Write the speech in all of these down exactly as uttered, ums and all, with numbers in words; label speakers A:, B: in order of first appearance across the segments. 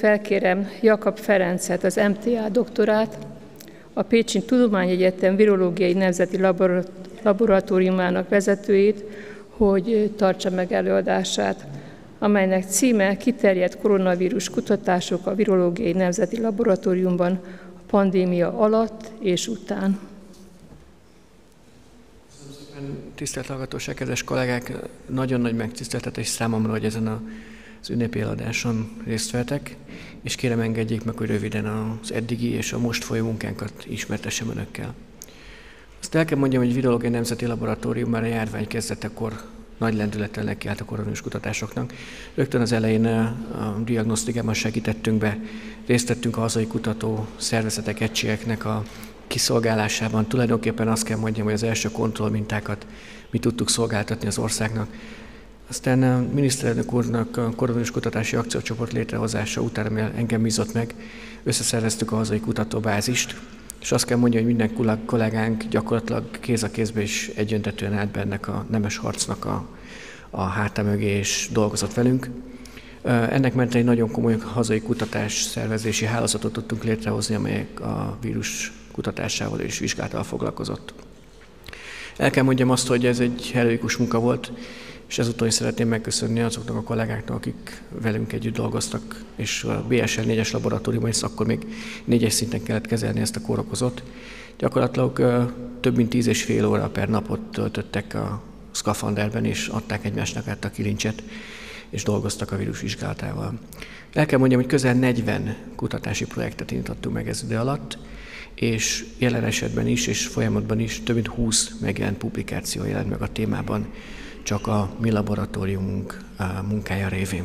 A: Felkérem Jakab Ferencet, az em té á doktorát, a Pécsi Tudományegyetem Virológiai Nemzeti Laboratóriumának vezetőjét, hogy tartsa meg előadását, amelynek címe Kiterjedt koronavírus kutatások a Virológiai Nemzeti Laboratóriumban a pandémia alatt és után.
B: Tisztelt hallgatóság, kedves kollégák! Nagyon nagy megtiszteltetés számomra, hogy ezen az ünnepi eladáson részt vettek, és kérem engedjék meg, hogy röviden az eddigi és a most folyó munkánkat ismertessem önökkel. Azt el kell mondjam, hogy a Virológiai Nemzeti Laboratórium már a járvány kezdetekor nagy lendülettel nekiállt a koronavírus kutatásoknak. Rögtön az elején a diagnosztikában segítettünk be, részt vettünk a hazai kutató szervezetek, egységeknek a kiszolgálásában. Tulajdonképpen azt kell mondjam, hogy az első kontrollmintákat mi tudtuk szolgáltatni az országnak. Aztán a miniszterelnök úrnak a koronavírus kutatási akciócsoport létrehozása után, ami engem bízott meg, összeszerveztük a hazai kutatóbázist, és azt kell mondjam, hogy minden kollégánk gyakorlatilag kéz a kézbe is egyöntetően állt be ennek a nemes harcnak a, a háta mögé, és dolgozott velünk. Ennek mentén egy nagyon komoly hazai kutatás szervezési hálózatot tudtunk létrehozni, amelyek a vírus kutatásával és vizsgálatával foglalkozott. El kell mondjam azt, hogy ez egy heroikus munka volt, és ezúttal is szeretném megköszönni azoknak a kollégáknak, akik velünk együtt dolgoztak, és a bé es el négyes laboratóriumban is akkor még négyes szinten kellett kezelni ezt a kórokozót. Gyakorlatilag több mint tíz és fél óra per napot töltöttek a szkafanderben, és adták egymásnak át a kilincset, és dolgoztak a vírus vizsgálatával. El kell mondjam, hogy közel negyven kutatási projektet indítottunk meg ez idő alatt, és jelen esetben is, és folyamatban is több mint húsz megjelent publikáció jelent meg a témában, csak a mi laboratóriumunk munkája révén.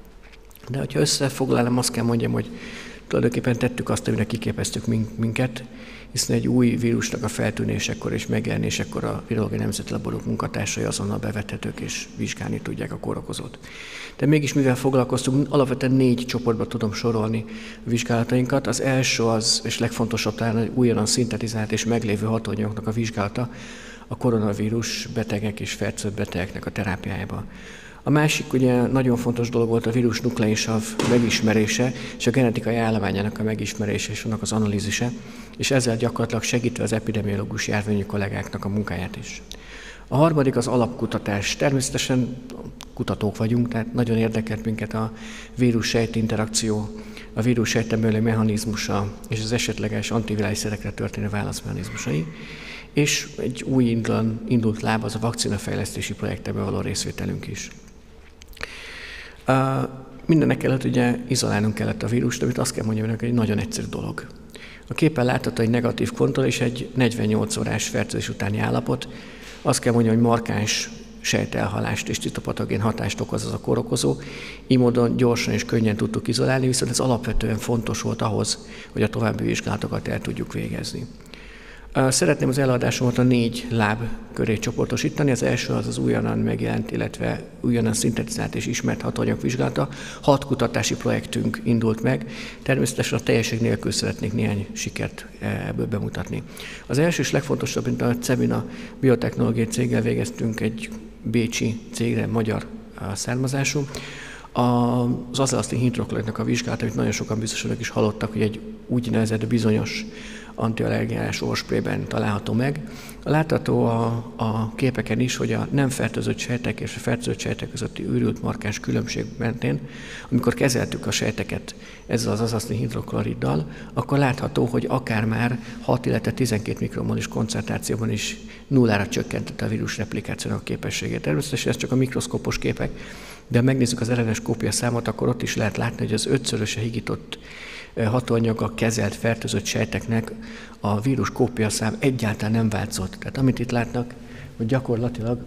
B: De hogyha összefoglalom, azt kell mondjam, hogy tulajdonképpen tettük azt, amire kiképeztük minket, hiszen egy új vírusnak a feltűnésekor és megjelenésekor a Virológiai Nemzeti Laboratórium munkatársai azonnal bevethetők és vizsgálni tudják a kórokozót. De mégis mivel foglalkoztunk, alapvetően négy csoportba tudom sorolni a vizsgálatainkat. Az első az, és legfontosabb talán, hogy újonnan szintetizált és meglévő hatóanyagoknak a vizsgálata a koronavírus betegek és fertőzött betegeknek a terápiájába. A másik ugye nagyon fontos dolog volt a vírus nukleinsav megismerése és a genetikai állományának a megismerése és annak az analízise, és ezzel gyakorlatilag segítve az epidemiológus járványi kollégáknak a munkáját is. A harmadik az alapkutatás. Természetesen kutatók vagyunk, tehát nagyon érdekelt minket a vírus-sejt interakció, a vírus-sejten belüli mechanizmusa és az esetleges antivirális szerekre történő válaszmechanizmusai. És egy új indul, indult láb az a vakcinafejlesztési projektben való részvételünk is. Uh, mindenek előtt ugye izolálnunk kellett a vírust, amit azt kell mondjam, hogy egy nagyon egyszerű dolog. A képen látható egy negatív kontroll és egy negyvennyolc órás fertőzés utáni állapot. Azt kell mondjam, hogy markáns sejtelhalást és citopatogén hatást okoz az a kórokozó. Így módon gyorsan és könnyen tudtuk izolálni, viszont ez alapvetően fontos volt ahhoz, hogy a további vizsgálatokat el tudjuk végezni. Szeretném az előadásomat a négy láb köré csoportosítani. Az első az az újonnan megjelent, illetve újonnan szintetizált és ismert hatóanyag vizsgálata. Hat kutatási projektünk indult meg. Természetesen a teljesség nélkül szeretnék néhány sikert ebből bemutatni. Az első és legfontosabb, mint a Cebina biotechnológiai céggel végeztünk egy bécsi cégre, magyar származású. Az azelasztin hidrokloridnak a vizsgálata, amit nagyon sokan biztos önök is hallottak, hogy egy úgynevezett bizonyos antiallergiás orrsprayben található meg. Látható a, a képeken is, hogy a nem fertőzött sejtek és a fertőzött sejtek közötti őrült markáns különbség mentén, amikor kezeltük a sejteket ezzel az azelasztin hidrokloriddal, akkor látható, hogy akár már hat, illetve tizenkét mikromolis koncentrációban is nullára csökkentette a vírus replikációnak a képességét. Természetesen ez csak a mikroszkópos képek, de ha megnézzük az er en es kópia számot, akkor ott is lehet látni, hogy az ötszöröse higított hatóanyaggal kezelt fertőzött sejteknek a vírus kópiaszám egyáltalán nem változott. Tehát amit itt látnak, hogy gyakorlatilag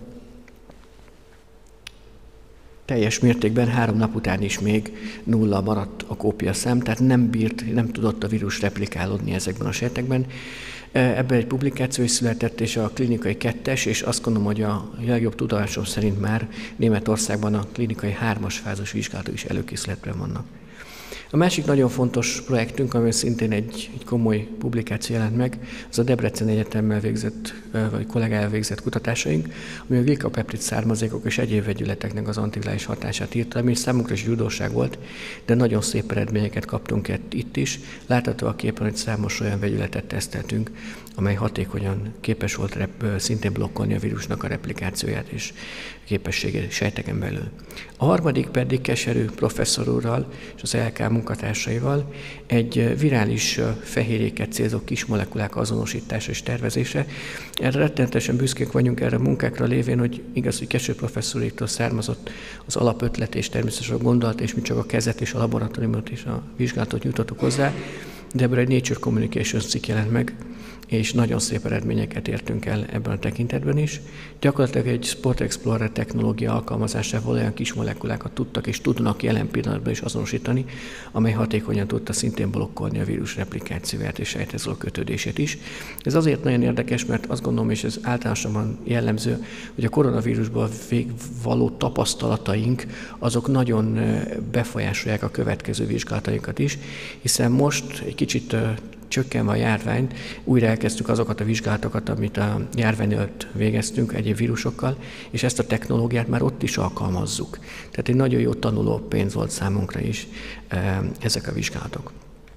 B: teljes mértékben három nap után is még nulla maradt a kópiaszám, tehát nem bírt, nem tudott a vírus replikálódni ezekben a sejtekben. Ebben egy publikáció is született, és a klinikai kettes, és azt gondolom, hogy a legjobb tudásom szerint már Németországban a klinikai hármas fázis vizsgálatok is előkészületben vannak. A másik nagyon fontos projektünk, ami szintén egy, egy komoly publikáció jelent meg, az a Debrecen Egyetemmel végzett, vagy kollégával végzett kutatásaink, ami a glikapeptid származékok és egyéb vegyületeknek az antivirális hatását írta, ami számunkra is gyúdóság volt, de nagyon szép eredményeket kaptunk itt is. Látható a képen, hogy számos olyan vegyületet teszteltünk, amely hatékonyan képes volt rep, szintén blokkolni a vírusnak a replikációját és képességét sejteken belül. A harmadik pedig Keserű professzor úrral és az el ká munkatársaival egy virális fehérjéket célzó kismolekulák azonosítása és tervezése. Erre rettenetesen büszkék vagyunk erre a munkákra lévén, hogy igaz, hogy Keserű professzorítól származott az alapötlet és természetesen a gondolat, és mi csak a kezet és a laboratóriumot és a vizsgálatot nyújtottuk hozzá, de ebből egy Nature Communications cikk jelent meg, és nagyon szép eredményeket értünk el ebben a tekintetben is. Gyakorlatilag egy Spot Explorer technológia alkalmazásával olyan kis molekulákat tudtak és tudnak jelen pillanatban is azonosítani, amely hatékonyan tudta szintén blokkolni a vírus replikációját és sejthez való kötődését is. Ez azért nagyon érdekes, mert azt gondolom, és ez általánosan jellemző, hogy a koronavírusból való tapasztalataink azok nagyon befolyásolják a következő vizsgálatainkat is, hiszen most egy kicsit csökkenve a járványt, újra elkezdtük azokat a vizsgálatokat, amit a járvány előtt végeztünk egyéb vírusokkal, és ezt a technológiát már ott is alkalmazzuk. Tehát egy nagyon jó tanuló pénz volt számunkra is ezek a vizsgálatok.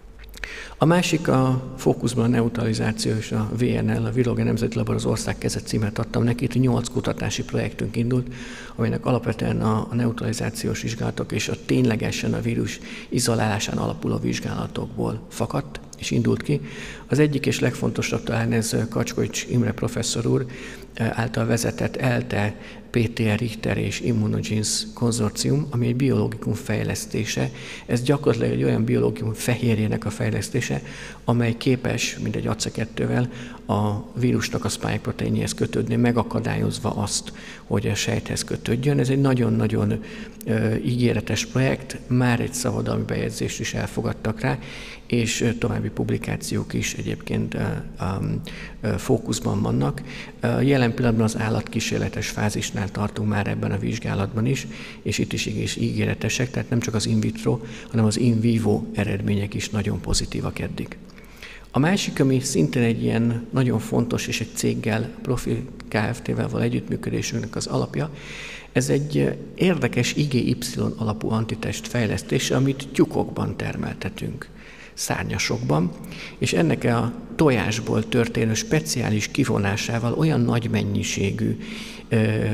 B: A másik a fókuszban a neutralizáció és a vé en el, a Virológiai Nemzeti Labor az ország keze címet adtam neki, itt nyolc kutatási projektünk indult, amelynek alapvetően a neutralizációs vizsgálatok és a ténylegesen a vírus izolálásán alapuló vizsgálatokból fakadt és indult ki. Az egyik és legfontosabb talán ez Kacskovics Imre professzor úr által vezetett ELTE, pé té er Richter és Immunogenes konzorcium, ami egy biológikum fejlesztése. Ez gyakorlatilag egy olyan biológikum fehérjének a fejlesztése, amely képes, mint egy á cé kettővel, a vírusnak a spike proteinjéhez kötődni, megakadályozva azt, hogy a sejthez kötődjön. Ez egy nagyon-nagyon uh, ígéretes projekt, már egy szabadalmi bejegyzést is elfogadtak rá, és uh, további publikációk is egyébként uh, um, uh, fókuszban vannak. Uh, jelen pillanatban az állatkísérletes fázisnál tartunk már ebben a vizsgálatban is, és itt is, is ígéretesek, tehát nem csak az in vitro, hanem az in vivo eredmények is nagyon pozitívak eddig. A másik, ami szintén egy ilyen nagyon fontos, és egy céggel, Profil Kft-vel való együttműködésünknek az alapja, ez egy érdekes i gé ipszilon alapú antitest fejlesztése, amit tyúkokban termeltetünk, szárnyasokban, és ennek a tojásból történő speciális kivonásával olyan nagy mennyiségű eh,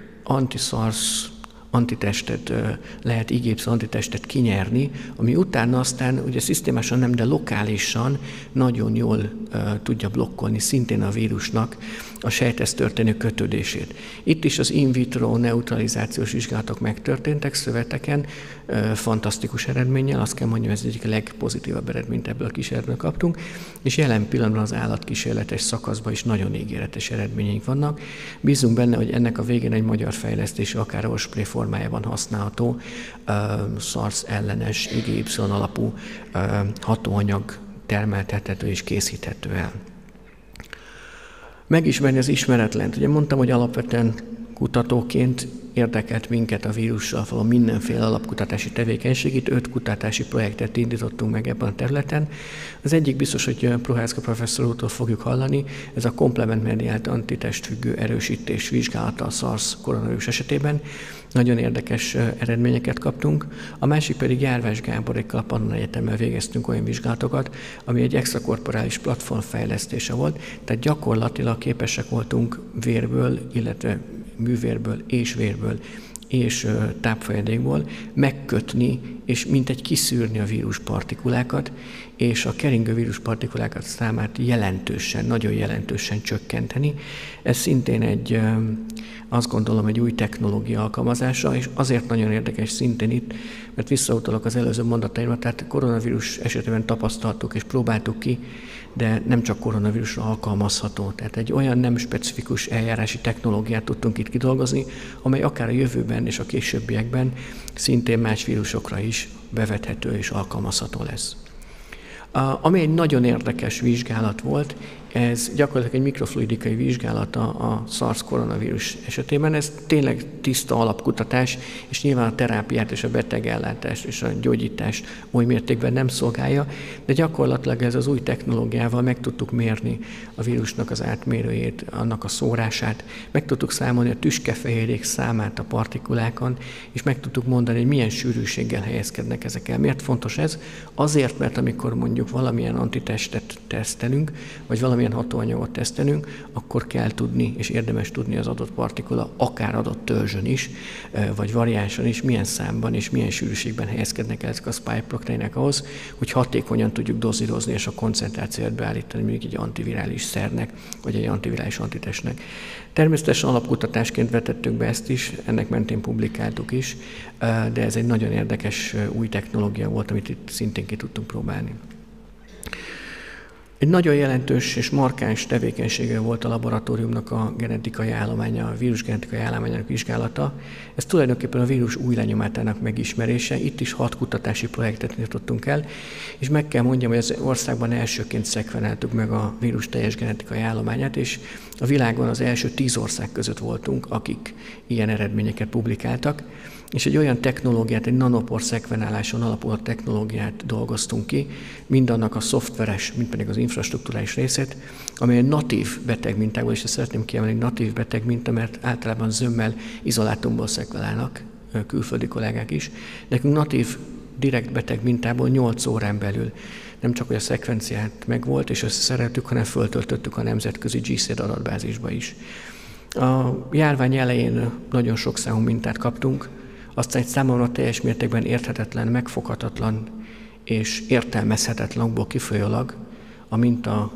B: antiszarsz antitestet lehet, i gé ipszilon antitestet kinyerni, ami utána aztán ugye szisztémásan nem, de lokálisan nagyon jól uh, tudja blokkolni szintén a vírusnak a sejthez történő kötődését. Itt is az in vitro neutralizációs vizsgálatok megtörténtek szöveteken, uh, fantasztikus eredménnyel, azt kell mondjam, ez egyik a legpozitívabb eredményt ebből a kísérletből kaptunk, és jelen pillanatban az állatkísérletes szakaszban is nagyon ígéretes eredményeink vannak. Bízunk benne, hogy ennek a végén egy magyar fejlesztés, akár a spray formájában használható uh, SARS ellenes i gé ipszilon alapú uh, hatóanyag termeltethető és készíthető el. Megismerni az ismeretlent. Ugye mondtam, hogy alapvetően kutatóként érdekelt minket a vírussal való mindenféle alapkutatási tevékenység. Itt öt kutatási projektet indítottunk meg ebben a területen. Az egyik biztos, hogy Prohászka professzor úrtól fogjuk hallani, ez a komplementmediált antitestfüggő erősítés vizsgálata a SARS koronavírus esetében. Nagyon érdekes eredményeket kaptunk. A másik pedig Járvás Gáborékkal a Pannon Egyetemmel végeztünk olyan vizsgálatokat, ami egy extrakorporális platform fejlesztése volt, tehát gyakorlatilag képesek voltunk vérből, illetve művérből és vérből és tápfolyadékból megkötni, és mintegy kiszűrni a víruspartikulákat, és a keringő víruspartikulákat számát jelentősen, nagyon jelentősen csökkenteni. Ez szintén egy, azt gondolom, egy új technológia alkalmazása, és azért nagyon érdekes szintén itt, mert visszautalok az előző mondataimra, tehát koronavírus esetében tapasztaltuk és próbáltuk ki, de nem csak koronavírusra alkalmazható. Tehát egy olyan nem specifikus eljárási technológiát tudtunk itt kidolgozni, amely akár a jövőben és a későbbiekben szintén más vírusokra is bevethető és alkalmazható lesz. A, ami egy nagyon érdekes vizsgálat volt, Ez gyakorlatilag egy mikrofluidikai vizsgálata a SARS koronavírus esetében. Ez tényleg tiszta alapkutatás, és nyilván a terápiát és a betegellátást és a gyógyítást oly mértékben nem szolgálja, de gyakorlatilag ez az új technológiával meg tudtuk mérni a vírusnak az átmérőjét, annak a szórását, meg tudtuk számolni a tüskefehérjék számát a partikulákon, és meg tudtuk mondani, hogy milyen sűrűséggel helyezkednek ezek el. Miért fontos ez? Azért, mert amikor mondjuk valamilyen antitestet tesztelünk, vagy valamilyen hatóanyagot tesztelünk, akkor kell tudni, és érdemes tudni az adott partikula, akár adott törzsön is, vagy variánson is, milyen számban és milyen sűrűségben helyezkednek el ezek a spike proteinek ahhoz, hogy hatékonyan tudjuk dozírozni és a koncentrációt beállítani mondjuk egy antivirális szernek, vagy egy antivirális antitestnek. Természetesen alapkutatásként vetettük be ezt is, ennek mentén publikáltuk is, de ez egy nagyon érdekes új technológia volt, amit itt szintén ki tudtunk próbálni. Egy nagyon jelentős és markáns tevékenysége volt a laboratóriumnak a genetikai állománya, a vírus genetikai állományának vizsgálata. Ez tulajdonképpen a vírus új lenyomatának megismerése. Itt is hat kutatási projektet nyitottunk el, és meg kell mondjam, hogy az országban elsőként szekvenáltuk meg a vírus teljes genetikai állományát, és a világon az első tíz ország között voltunk, akik ilyen eredményeket publikáltak. És egy olyan technológiát, egy nanopor szekvenáláson alapuló technológiát dolgoztunk ki, mind annak a szoftveres, mind pedig az infrastruktúrális részét, amely egy natív betegmintából, és ezt szeretném kiemelni, natív betegminta, mert általában zömmel, izolátumból szekvenálnak külföldi kollégák is. Nekünk natív, direkt betegmintából nyolc órán belül nem csak, hogy a szekvenciát megvolt és összeszereltük, hanem föltöltöttük a nemzetközi G S E D adatbázisba is. A járvány elején nagyon sok számú mintát kaptunk, aztán egy számomra teljes mértékben érthetetlen, megfoghatatlan és értelmezhetetlen okból kifolyólag a minta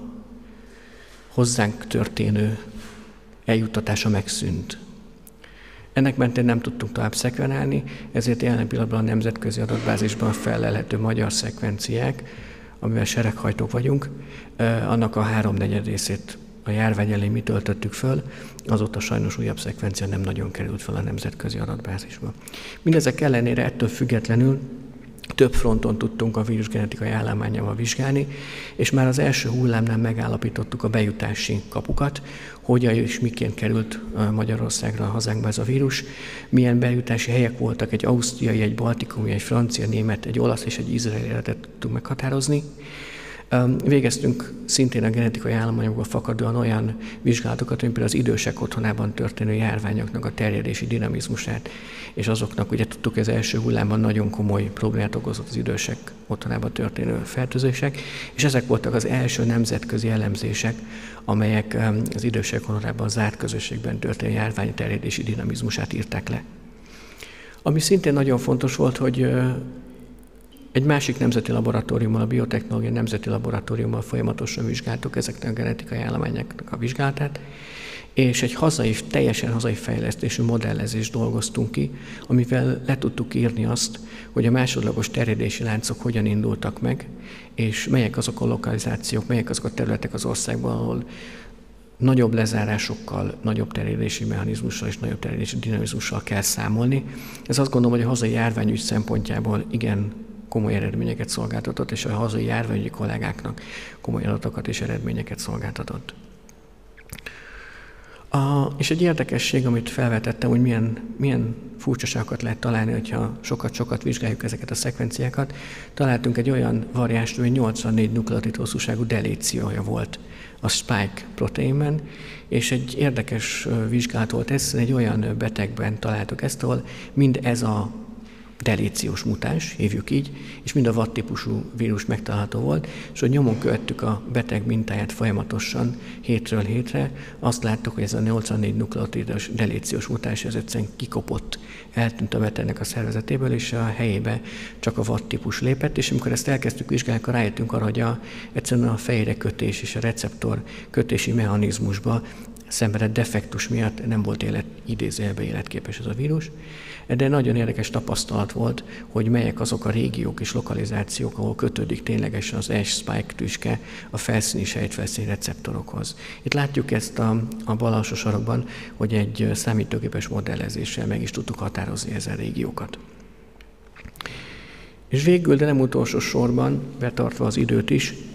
B: hozzánk történő eljuttatása megszűnt. Ennek mentén nem tudtunk tovább szekvenálni, ezért jelen pillanatban a nemzetközi adatbázisban fellelhető magyar szekvenciák, amivel sereghajtók vagyunk, annak a háromnegyed részét a járvány elején mi töltöttük föl, azóta sajnos újabb szekvencia nem nagyon került fel a nemzetközi adatbázisba. Mindezek ellenére ettől függetlenül több fronton tudtunk a vírusgenetikai állományával vizsgálni, és már az első hullámnál megállapítottuk a bejutási kapukat, hogyan és miként került Magyarországra, a hazánkba ez a vírus, milyen bejutási helyek voltak, egy ausztriai, egy baltikumi, egy francia, német, egy olasz és egy izraeli eredetet tudtunk meghatározni. Végeztünk szintén a genetikai állományokból fakadóan olyan vizsgálatokat, mint például az idősek otthonában történő járványoknak a terjedési dinamizmusát, és azoknak ugye tudtuk, hogy az első hullámban nagyon komoly problémát okozott az idősek otthonában történő fertőzések, és ezek voltak az első nemzetközi elemzések, amelyek az idősek otthonában zárt közösségben történő járvány terjedési dinamizmusát írták le. Ami szintén nagyon fontos volt, hogy egy másik nemzeti laboratóriummal, a Biotechnológiai Nemzeti Laboratóriummal folyamatosan vizsgáltuk ezeknek a genetikai állományoknak a vizsgálatát, és egy hazai, teljesen hazai fejlesztésű modellezést dolgoztunk ki, amivel le tudtuk írni azt, hogy a másodlagos terjedési láncok hogyan indultak meg, és melyek azok a lokalizációk, melyek azok a területek az országban, ahol nagyobb lezárásokkal, nagyobb terjedési mechanizmussal és nagyobb terjedési dinamizmussal kell számolni. Ez azt gondolom, hogy a hazai járványügy szempontjából igen komoly eredményeket szolgáltatott, és a hazai járványügyi kollégáknak komoly adatokat és eredményeket szolgáltatott. A, és egy érdekesség, amit felvetettem, hogy milyen, milyen furcsaságokat lehet találni, hogyha sokat-sokat vizsgáljuk ezeket a szekvenciákat. Találtunk egy olyan variánst, hogy nyolcvannégy nukleotid hosszúságú delíciója volt a spike proteinben, és egy érdekes vizsgálat volt ez, egy olyan betegben találtuk ezt, ahol mind ez a delíciós mutáns, hívjuk így, és mind a vatt-típusú vírus megtalálható volt, és hogy nyomon követtük a beteg mintáját folyamatosan hétről hétre, azt láttuk, hogy ez a nyolcvannégy nukleotidos delíciós mutáns, ez egyszerűen kikopott, eltűnt a betegnek a szervezetéből, és a helyébe csak a vatt-típus lépett, és amikor ezt elkezdtük vizsgálni, akkor rájöttünk arra, hogy a, egyszerűen a fejre kötés és a receptor kötési mechanizmusba szenvedett defektus miatt nem volt élet, idézőjelben életképes ez a vírus, de nagyon érdekes tapasztalat volt, hogy melyek azok a régiók és lokalizációk, ahol kötődik ténylegesen az S-spike tüske a felszíni sejtfelszíni receptorokhoz. Itt látjuk ezt a, a bal alsó sarokban, hogy egy számítógépes modellezéssel meg is tudtuk határozni ezen régiókat. És végül, de nem utolsó sorban, betartva az időt is,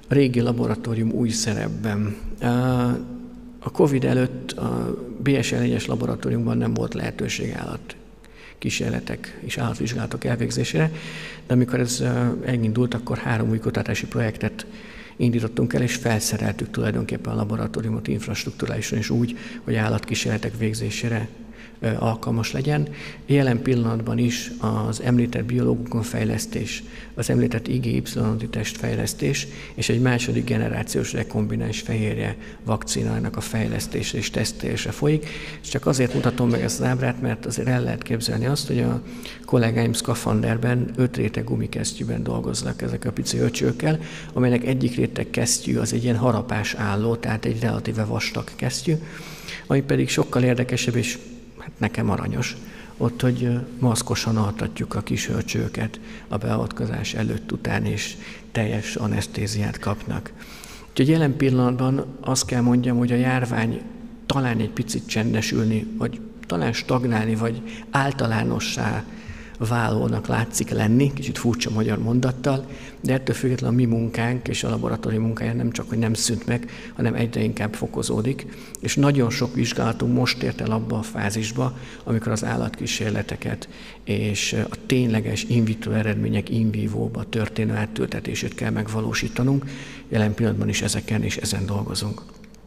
B: a régi laboratórium új szerepben. A Covid előtt a bé es el egyes laboratóriumban nem volt lehetőség állat kísérletek és állatvizsgálatok elvégzésére, de amikor ez elindult, akkor három új kutatási projektet indítottunk el, és felszereltük tulajdonképpen a laboratóriumot infrastrukturálisan is úgy, hogy állatkísérletek végzésére alkalmas legyen. Jelen pillanatban is az említett biológukon fejlesztés, az említett i gé y testfejlesztés és egy második generációs rekombináns fehérje vakcinának a fejlesztése és tesztelése folyik. És csak azért mutatom meg ezt az ábrát, mert azért el lehet képzelni azt, hogy a kollégáim szkafanderben, öt réteg gumikesztyűben dolgoznak ezek a pici öcsőkkel, amelynek egyik réteg kesztyű az egy ilyen harapás álló, tehát egy relatíve vastag kesztyű, ami pedig sokkal érdekesebb és hát nekem aranyos, ott, hogy maszkosan altatjuk a kis hölcsőket a beavatkozás előtt, után, és teljes anesztéziát kapnak. Úgyhogy jelen pillanatban azt kell mondjam, hogy a járvány talán egy picit csendesülni, vagy talán stagnálni, vagy általánossá válónak látszik lenni, kicsit furcsa magyar mondattal, de ettől függetlenül a mi munkánk és a laboratórium munkája nem csak, hogy nem szűnt meg, hanem egyre inkább fokozódik, és nagyon sok vizsgálatunk most ért el abba a fázisba, amikor az állatkísérleteket és a tényleges in vitro eredmények in vivo-ba történő átültetését kell megvalósítanunk. Jelen pillanatban is ezeken és ezen dolgozunk.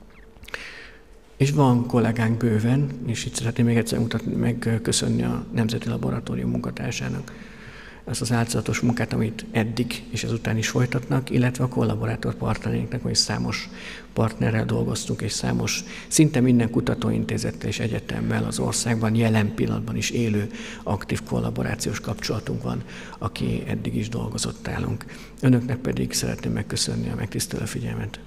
B: És van kollégánk bőven, és itt szeretném még egyszer mutatni, megköszönni a Nemzeti Laboratórium munkatársának azt az áldozatos munkát, amit eddig és ezután is folytatnak, illetve a kollaborátor partnereinknek, hogy számos partnerrel dolgoztunk, és számos, szinte minden kutatóintézettel és egyetemmel az országban jelen pillanatban is élő, aktív kollaborációs kapcsolatunk van, aki eddig is dolgozott nálunk. Önöknek pedig szeretném megköszönni a megtisztelő figyelmet.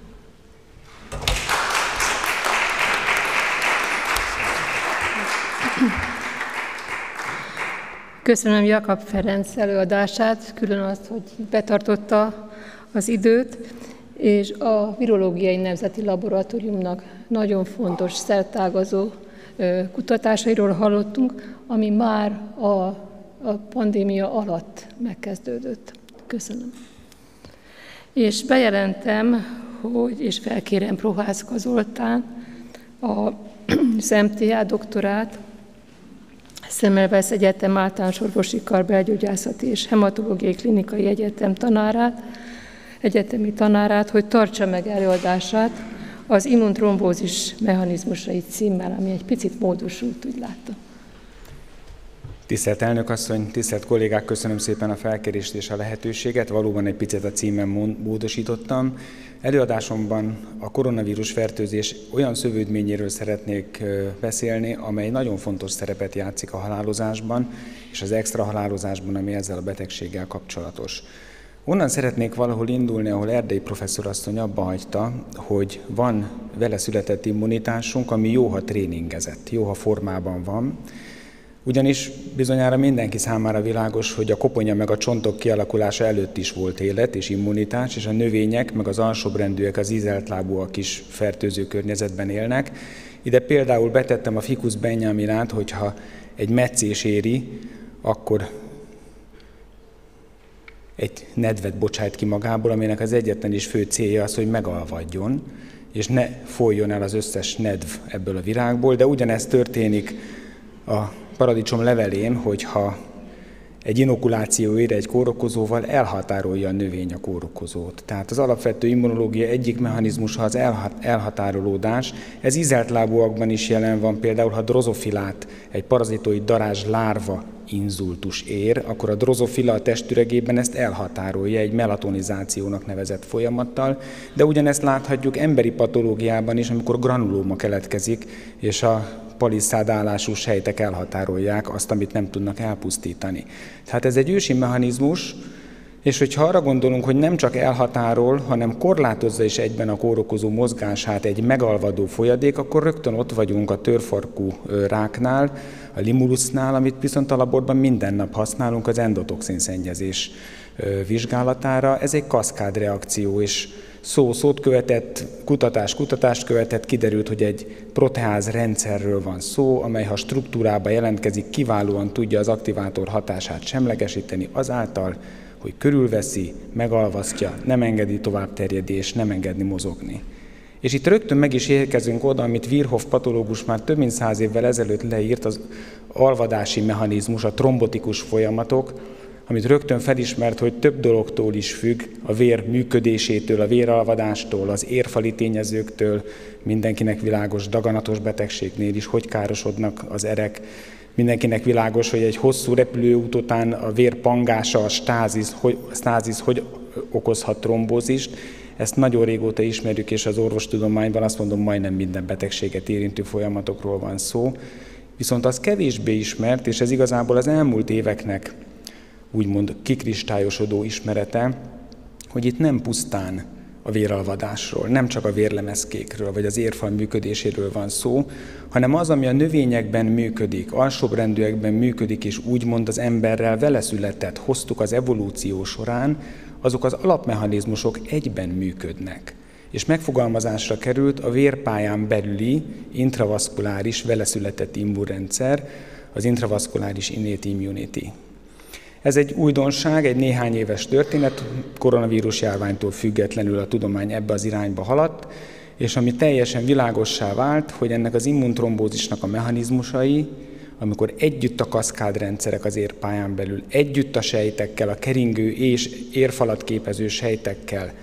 A: Köszönöm Jakab Ferenc előadását, külön azt, hogy betartotta az időt, és a Virológiai Nemzeti Laboratóriumnak nagyon fontos, szertágazó kutatásairól hallottunk, ami már a, a pandémia alatt megkezdődött. Köszönöm. És bejelentem, hogy, és felkérem Prohászka Zoltán, az em té á doktorát, Semmelweis Egyetem általános orvosi kar belgyógyászati és hematológiai klinikai egyetem tanárát, egyetemi tanárát, hogy tartsa meg előadását az immuntrombózis mechanizmusai címmel, ami egy picit módosult, úgy láttam.
C: Tisztelt elnök asszony, tisztelt kollégák, köszönöm szépen a felkérést és a lehetőséget. Valóban egy picit a címen módosítottam. Előadásomban a koronavírus fertőzés olyan szövődményéről szeretnék beszélni, amely nagyon fontos szerepet játszik a halálozásban és az extra halálozásban, ami ezzel a betegséggel kapcsolatos. Onnan szeretnék valahol indulni, ahol Erdei professzorasszony abba hagyta, hogy van vele született immunitásunk, ami jó, ha tréningezett, jó, ha formában van. Ugyanis bizonyára mindenki számára világos, hogy a koponya meg a csontok kialakulása előtt is volt élet és immunitás, és a növények meg az alsóbrendűek, az ízeltlábúak is fertőző környezetben élnek. Ide például betettem a Ficus benjaminát, hogyha egy metszés éri, akkor egy nedvet bocsájt ki magából, aminek az egyetlen is fő célja az, hogy megalvadjon, és ne folyjon el az összes nedv ebből a virágból, de ugyanezt történik a paradicsom levelén, hogyha egy inokuláció ér egy kórokozóval, elhatárolja a növény a kórokozót. Tehát az alapvető immunológia egyik mechanizmusa az elhatárolódás. Ez ízeltlábúakban is jelen van, például ha drozofilát, egy parazitoid darázs lárva inzultus ér, akkor a drozofila a testüregében ezt elhatárolja egy melatonizációnak nevezett folyamattal, de ugyanezt láthatjuk emberi patológiában is, amikor granulóma keletkezik, és a palisszádálású sejtek elhatárolják azt, amit nem tudnak elpusztítani. Tehát ez egy ősi mechanizmus, és hogyha arra gondolunk, hogy nem csak elhatárol, hanem korlátozza is egyben a kórokozó mozgását egy megalvadó folyadék, akkor rögtön ott vagyunk a törfarkú ráknál, a limulusnál, amit viszont a laborban minden nap használunk az endotoxin szennyezés vizsgálatára. Ez egy kaszkádreakció, és szó-szót követett, kutatás-kutatást követett, kiderült, hogy egy proteáz rendszerről van szó, amely ha struktúrába jelentkezik, kiválóan tudja az aktivátor hatását semlegesíteni azáltal, hogy körülveszi, megalvasztja, nem engedi tovább terjedni és nem engedni mozogni. És itt rögtön meg is érkezünk oda, amit Virchow patológus már több mint száz évvel ezelőtt leírt, az alvadási mechanizmus, a trombotikus folyamatok, amit rögtön felismert, hogy több dologtól is függ, a vér működésétől, a véralvadástól, az érfali tényezőktől, mindenkinek világos daganatos betegségnél is, hogy károsodnak az erek, mindenkinek világos, hogy egy hosszú repülőút után a vér pangása, a stázis, hogy, a stázis hogy okozhat trombózist. Ezt nagyon régóta ismerjük, és az orvostudományban azt mondom, majdnem minden betegséget érintő folyamatokról van szó. Viszont az kevésbé ismert, és ez igazából az elmúlt éveknek úgymond kikristályosodó ismerete, hogy itt nem pusztán a véralvadásról, nem csak a vérlemezkékről, vagy az érfal működéséről van szó, hanem az, ami a növényekben működik, alsóbrendűekben működik, és úgymond az emberrel vele született, hoztuk az evolúció során, azok az alapmechanizmusok egyben működnek. És megfogalmazásra került a vérpályán belüli intravaszkuláris vele született immunrendszer, az intravaszkuláris innate immunity. Ez egy újdonság, egy néhány éves történet, koronavírus járványtól függetlenül a tudomány ebbe az irányba haladt, és ami teljesen világossá vált, hogy ennek az immuntrombózisnak a mechanizmusai, amikor együtt a kaszkádrendszerek az érpályán belül, együtt a sejtekkel, a keringő és érfalat képező sejtekkel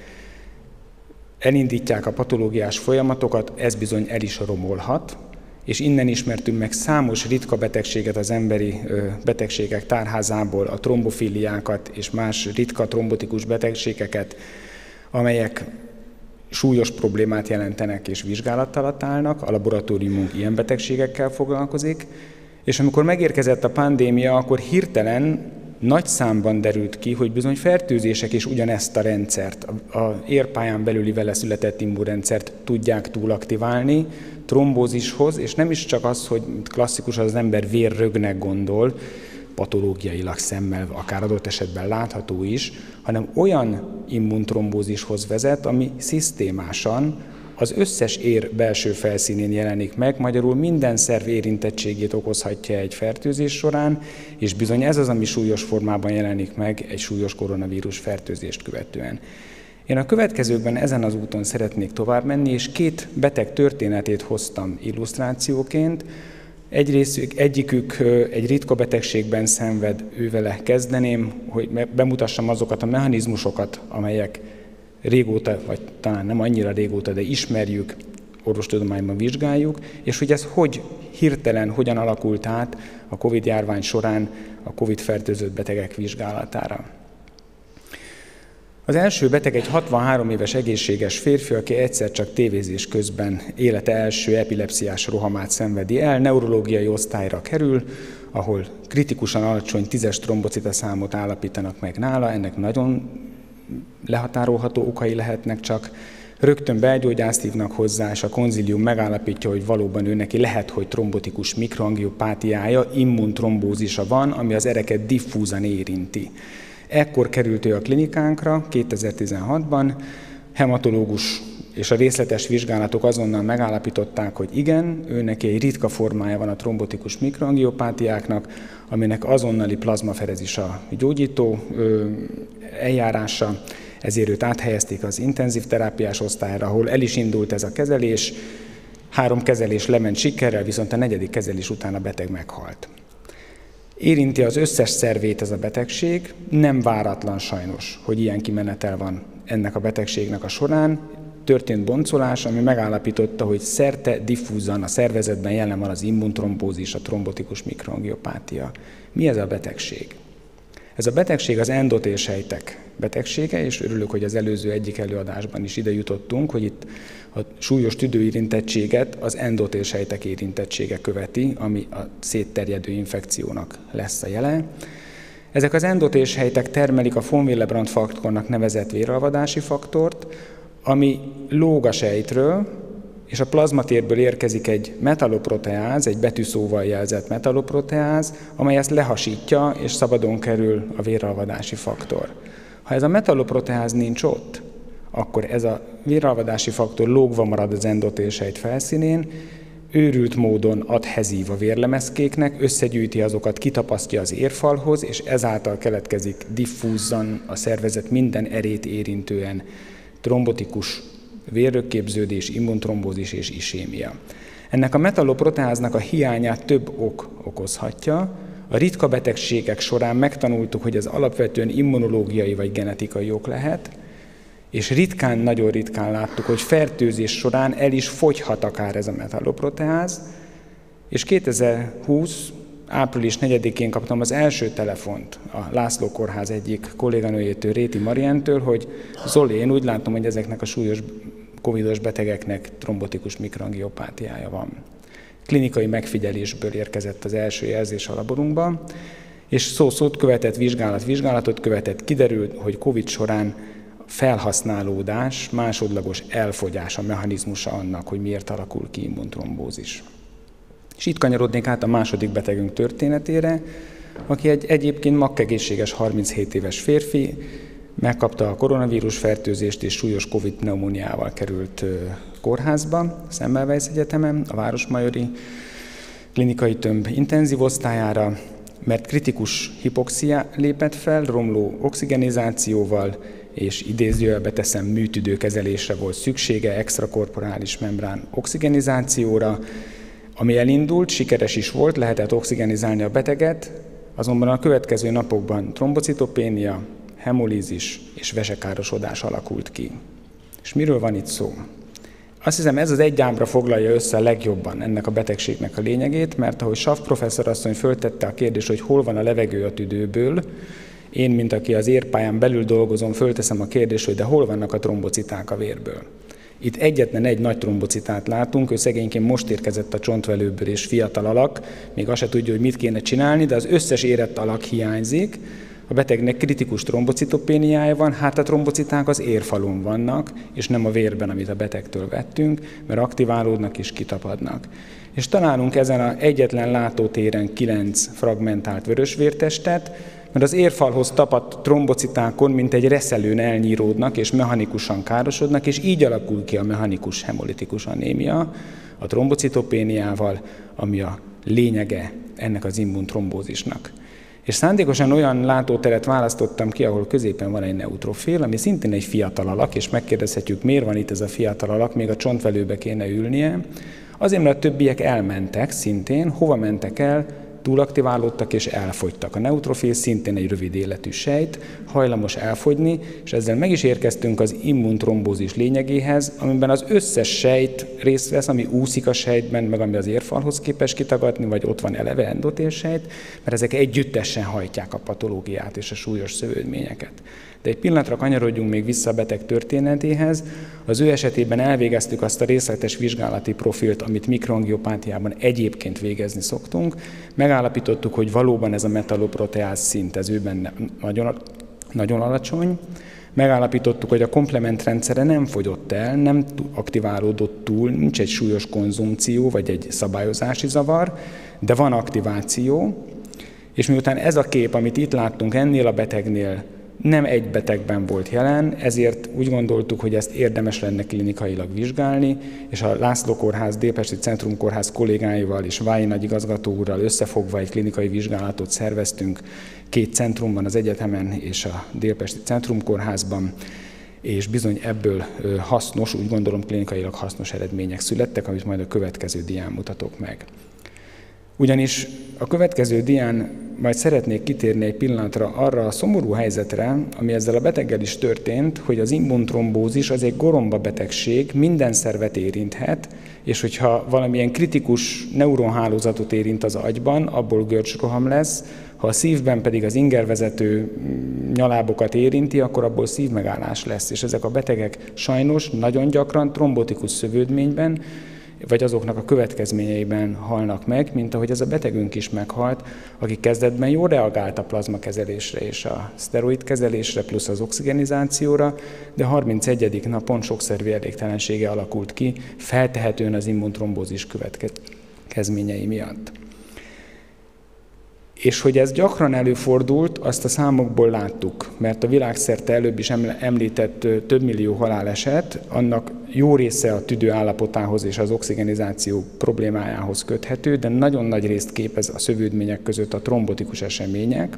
C: elindítják a patológiás folyamatokat, ez bizony el is romolhat, és innen ismertünk meg számos ritka betegséget az emberi betegségek tárházából, a trombofiliákat és más ritka trombotikus betegségeket, amelyek súlyos problémát jelentenek és vizsgálat alatt állnak, a laboratóriumunk ilyen betegségekkel foglalkozik, és amikor megérkezett a pandémia, akkor hirtelen nagy számban derült ki, hogy bizony fertőzések is ugyanezt a rendszert, a érpályán belüli vele született immunrendszert tudják túlaktiválni, trombózishoz, és nem is csak az, hogy klasszikusan az ember vérrögnek gondol, patológiailag szemmel, akár adott esetben látható is, hanem olyan immuntrombózishoz vezet, ami szisztémásan az összes ér belső felszínén jelenik meg, magyarul minden szerv érintettségét okozhatja egy fertőzés során, és bizony ez az, ami súlyos formában jelenik meg egy súlyos koronavírus fertőzést követően. Én a következőkben ezen az úton szeretnék tovább menni, és két beteg történetét hoztam illusztrációként. Egyrészt egyikük egy ritka betegségben szenved, ővele kezdeném, hogy bemutassam azokat a mechanizmusokat, amelyek régóta, vagy talán nem annyira régóta, de ismerjük, orvostudományban vizsgáljuk, és hogy ez hogy hirtelen, hogyan alakult át a Covid-járvány során a Covid-fertőzött betegek vizsgálatára. Az első beteg egy hatvanhárom éves egészséges férfi, aki egyszer csak tévézés közben élete első epilepsziás rohamát szenvedi el, neurológiai osztályra kerül, ahol kritikusan alacsony tízes trombocita számot állapítanak meg nála, ennek nagyon lehatárolható okai lehetnek csak. Rögtön belgyógyászt hívnak hozzá, és a konzilium megállapítja, hogy valóban ő neki lehet, hogy trombotikus mikroangiopátiája, immuntrombózisa van, ami az ereket diffúzan érinti. Ekkor került ő a klinikánkra, kétezer-tizenhatban, hematológus és a részletes vizsgálatok azonnal megállapították, hogy igen, ő neki egy ritka formája van a trombotikus mikroangiopátiáknak, aminek azonnali plazmaferezis a gyógyító ö, eljárása, ezért őt áthelyezték az intenzív terápiás osztályra, ahol el is indult ez a kezelés, három kezelés lement sikerrel, viszont a negyedik kezelés után a beteg meghalt. Érinti az összes szervét ez a betegség, nem váratlan sajnos, hogy ilyen kimenetel van ennek a betegségnek a során. Történt boncolás, ami megállapította, hogy szerte diffúzan a szervezetben jelen van az immuntrombózis, a trombotikus mikroangiopátia. Mi ez a betegség? Ez a betegség az endotélsejtek betegsége, és örülök, hogy az előző egyik előadásban is ide jutottunk, hogy itt a súlyos tüdőérintettséget az endotélsejtek érintettsége követi, ami a szétterjedő infekciónak lesz a jele. Ezek az endotélsejtek termelik a von Willebrand faktornak nevezett véralvadási faktort, ami lóg a sejtről, és a plazmatérből érkezik egy metalloproteáz, egy betűszóval jelzett metalloproteáz, amely ezt lehasítja, és szabadon kerül a véralvadási faktor. Ha ez a metalloproteáz nincs ott, akkor ez a véralvadási faktor lógva marad az endotélsejt felszínén, őrült módon adhezív a vérlemezkéknek, összegyűjti azokat, kitapasztja az érfalhoz, és ezáltal keletkezik diffúzzan a szervezet minden erét érintően trombotikus vérrögképződés, immuntrombózis és isémia. Ennek a metalloproteáznak a hiányát több ok okozhatja. A ritka betegségek során megtanultuk, hogy ez alapvetően immunológiai vagy genetikai ok lehet, és ritkán, nagyon ritkán láttuk, hogy fertőzés során el is fogyhat akár ez a metalloproteáz, és kétezer-húsz. április negyedikén kaptam az első telefont a László Kórház egyik kolléganőjétől, Réti Marientől, hogy Zoli, én úgy látom, hogy ezeknek a súlyos covidos betegeknek trombotikus mikroangiopátiája van. Klinikai megfigyelésből érkezett az első jelzés a laborunkba, és szó-szót követett vizsgálat, vizsgálatot követett, kiderült, hogy Covid során felhasználódás, másodlagos elfogyás a mechanizmusa annak, hogy miért alakul ki immuntrombózis. És itt kanyarodnék át a második betegünk történetére, aki egy egyébként makkegészséges harminchét éves férfi, megkapta a koronavírus fertőzést és súlyos Covid pneumóniával került kórházba, a Semmelweis Egyetemen, a Városmajori klinikai tömb intenzív osztályára, mert kritikus hipoxia lépett fel, romló oxigenizációval, és idézőjelbe teszem, műtüdőkezelésre volt szüksége, extrakorporális membrán oxigenizációra, ami elindult, sikeres is volt, lehetett oxigenizálni a beteget, azonban a következő napokban trombocitopénia, hemolízis és vesekárosodás alakult ki. És miről van itt szó? Azt hiszem, ez az egy ábra foglalja össze a legjobban ennek a betegségnek a lényegét, mert ahogy Schaff professzorasszony föltette a kérdést, hogy hol van a levegő a tüdőből, én, mint aki az érpályán belül dolgozom, fölteszem a kérdést, hogy de hol vannak a trombociták a vérből. Itt egyetlen egy nagy trombocitát látunk, ő szegényként most érkezett a csontvelőből és fiatal alak, még azt se tudja, hogy mit kéne csinálni, de az összes érett alak hiányzik. A betegnek kritikus trombocitopéniája van, hát a trombociták az érfalon vannak, és nem a vérben, amit a betegtől vettünk, mert aktiválódnak és kitapadnak. És találunk ezen az egyetlen látótéren kilenc fragmentált vörösvértestet, mert az érfalhoz tapadt trombocitákon, mint egy reszelőn elnyíródnak és mechanikusan károsodnak, és így alakul ki a mechanikus hemolitikus anémia a trombocitopéniával, ami a lényege ennek az immuntrombózisnak. És szándékosan olyan látóteret választottam ki, ahol középen van egy neutrofél, ami szintén egy fiatal alak, és megkérdezhetjük, miért van itt ez a fiatal alak, még a csontvelőbe kéne ülnie. Azért, mert a többiek elmentek szintén, hova mentek el, túlaktiválódtak és elfogytak. A neutrofél szintén egy rövid életű sejt, hajlamos elfogyni, és ezzel meg is érkeztünk az immuntrombózis lényegéhez, amiben az összes sejt részt vesz, ami úszik a sejtben, meg ami az érfalhoz képes kitagadni, vagy ott van eleve endotélsejt, mert ezek együttesen hajtják a patológiát és a súlyos szövődményeket. De egy pillanatra kanyarodjunk még vissza a beteg történetéhez. Az ő esetében elvégeztük azt a részletes vizsgálati profilt, amit mikroangiopátiában egyébként végezni szoktunk. Megállapítottuk, hogy valóban ez a metalloproteáz szint ez őben nagyon, nagyon alacsony. Megállapítottuk, hogy a komplementrendszere nem fogyott el, nem aktiválódott túl, nincs egy súlyos konzumció vagy egy szabályozási zavar, de van aktiváció. És miután ez a kép, amit itt láttunk ennél a betegnél, nem egy betegben volt jelen, ezért úgy gondoltuk, hogy ezt érdemes lenne klinikailag vizsgálni, és a László Kórház, Délpesti Centrumkórház kollégáival és Vályi nagyigazgató úrral összefogva egy klinikai vizsgálatot szerveztünk két centrumban, az egyetemen és a Délpesti Centrumkórházban, és bizony ebből hasznos, úgy gondolom klinikailag hasznos eredmények születtek, amit majd a következő dián mutatok meg. Ugyanis a következő dián majd szeretnék kitérni egy pillanatra arra a szomorú helyzetre, ami ezzel a beteggel is történt, hogy az immuntrombózis az egy goromba betegség, minden szervet érinthet, és hogyha valamilyen kritikus neuronhálózatot érint az agyban, abból görcsroham lesz, ha a szívben pedig az ingervezető nyalábokat érinti, akkor abból szívmegállás lesz. És ezek a betegek sajnos nagyon gyakran trombotikus szövődményben, vagy azoknak a következményeiben halnak meg, mint ahogy ez a betegünk is meghalt, aki kezdetben jól reagált a plazmakezelésre és a szteroidkezelésre, plusz az oxigenizációra, de harmincegyedik napon sokszervi elégtelensége alakult ki, feltehetően az immuntrombózis következményei miatt. És hogy ez gyakran előfordult, azt a számokból láttuk, mert a világszerte előbb is említett több millió haláleset, annak jó része a tüdő állapotához és az oxigenizáció problémájához köthető, de nagyon nagy részt képez a szövődmények között a trombotikus események.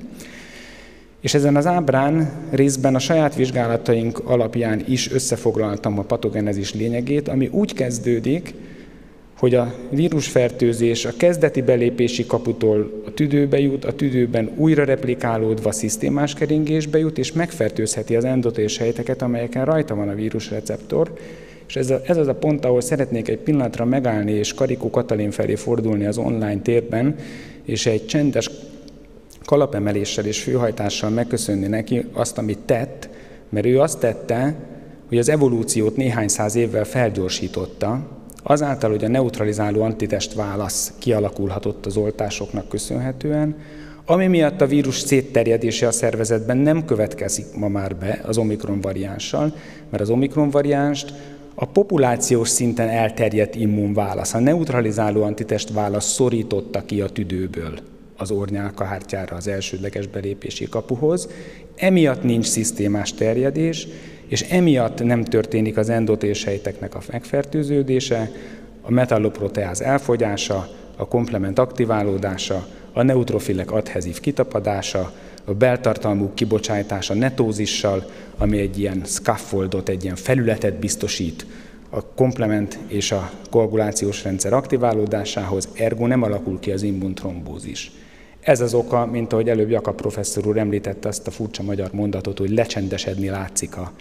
C: És ezen az ábrán részben a saját vizsgálataink alapján is összefoglaltam a patogenezis lényegét, ami úgy kezdődik, hogy a vírusfertőzés a kezdeti belépési kaputól a tüdőbe jut, a tüdőben újra replikálódva szisztémás keringésbe jut, és megfertőzheti az endotérsejteket, amelyeken rajta van a vírusreceptor. És ez, a, ez az a pont, ahol szeretnék egy pillanatra megállni, és Karikó Katalin felé fordulni az online térben, és egy csendes kalapemeléssel és főhajtással megköszönni neki azt, amit tett, mert ő azt tette, hogy az evolúciót néhány száz évvel felgyorsította, azáltal, hogy a neutralizáló antitest válasz kialakulhatott az oltásoknak köszönhetően, ami miatt a vírus szétterjedése a szervezetben nem következik ma már be az omikron variánssal, mert az omikron variánst a populációs szinten elterjedt immunválasz, a neutralizáló antitest válasz szorította ki a tüdőből az orrnyálkahártyára, az elsődleges belépési kapuhoz. Emiatt nincs szisztémás terjedés, és emiatt nem történik az endotérsejteknek a megfertőződése, a metalloproteáz elfogyása, a komplement aktiválódása, a neutrofilek adhezív kitapadása, a beltartalmú kibocsátása netózissal, ami egy ilyen scaffoldot, egy ilyen felületet biztosít a komplement és a koagulációs rendszer aktiválódásához, ergo nem alakul ki az immuntrombózis. Ez az oka, mint ahogy előbb Jakab professzor úr említette azt a furcsa magyar mondatot, hogy lecsendesedni látszik a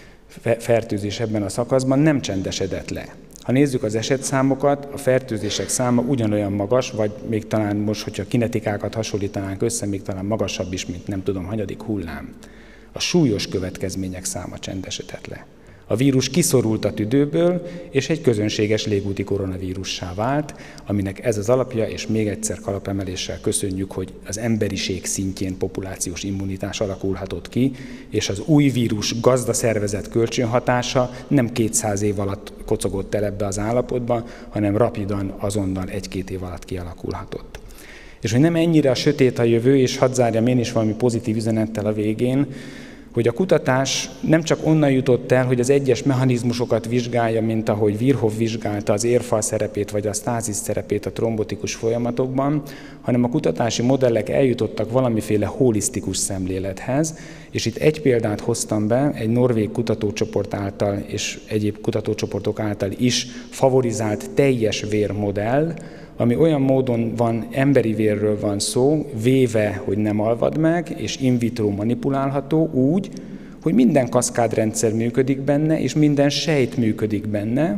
C: fertőzés ebben a szakaszban, nem csendesedett le. Ha nézzük az esetszámokat, a fertőzések száma ugyanolyan magas, vagy még talán most, hogyha kinetikákat hasonlítanánk össze, még talán magasabb is, mint nem tudom, hanyadik hullám. A súlyos következmények száma csendesedett le. A vírus kiszorult a tüdőből, és egy közönséges légúti koronavírussá vált, aminek ez az alapja, és még egyszer kalapemeléssel köszönjük, hogy az emberiség szintjén populációs immunitás alakulhatott ki, és az új vírus gazdaszervezet kölcsönhatása nem kétszáz év alatt kocogott el ebbe az állapotba, hanem rapidan, azonnal egy-két év alatt kialakulhatott. És hogy nem ennyire a sötét a jövő, és hadd zárjam én is valami pozitív üzenettel a végén, hogy a kutatás nem csak onnan jutott el, hogy az egyes mechanizmusokat vizsgálja, mint ahogy Virchow vizsgálta az érfal szerepét vagy a sztázis szerepét a trombotikus folyamatokban, hanem a kutatási modellek eljutottak valamiféle holisztikus szemlélethez, és itt egy példát hoztam be, egy norvég kutatócsoport által és egyéb kutatócsoportok által is favorizált teljes vérmodell, ami olyan módon van, emberi vérről van szó, véve, hogy nem alvad meg, és in vitro manipulálható úgy, hogy minden kaszkádrendszer működik benne, és minden sejt működik benne,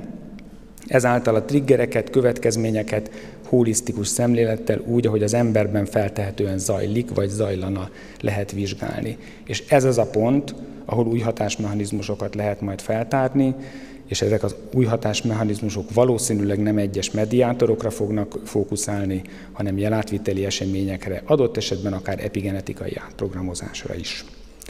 C: ezáltal a triggereket, következményeket holisztikus szemlélettel úgy, ahogy az emberben feltehetően zajlik, vagy zajlana lehet vizsgálni. És ez az a pont, ahol új hatásmechanizmusokat lehet majd feltárni, és ezek az új hatásmechanizmusok valószínűleg nem egyes mediátorokra fognak fókuszálni, hanem jelátviteli eseményekre, adott esetben akár epigenetikai átprogramozásra is.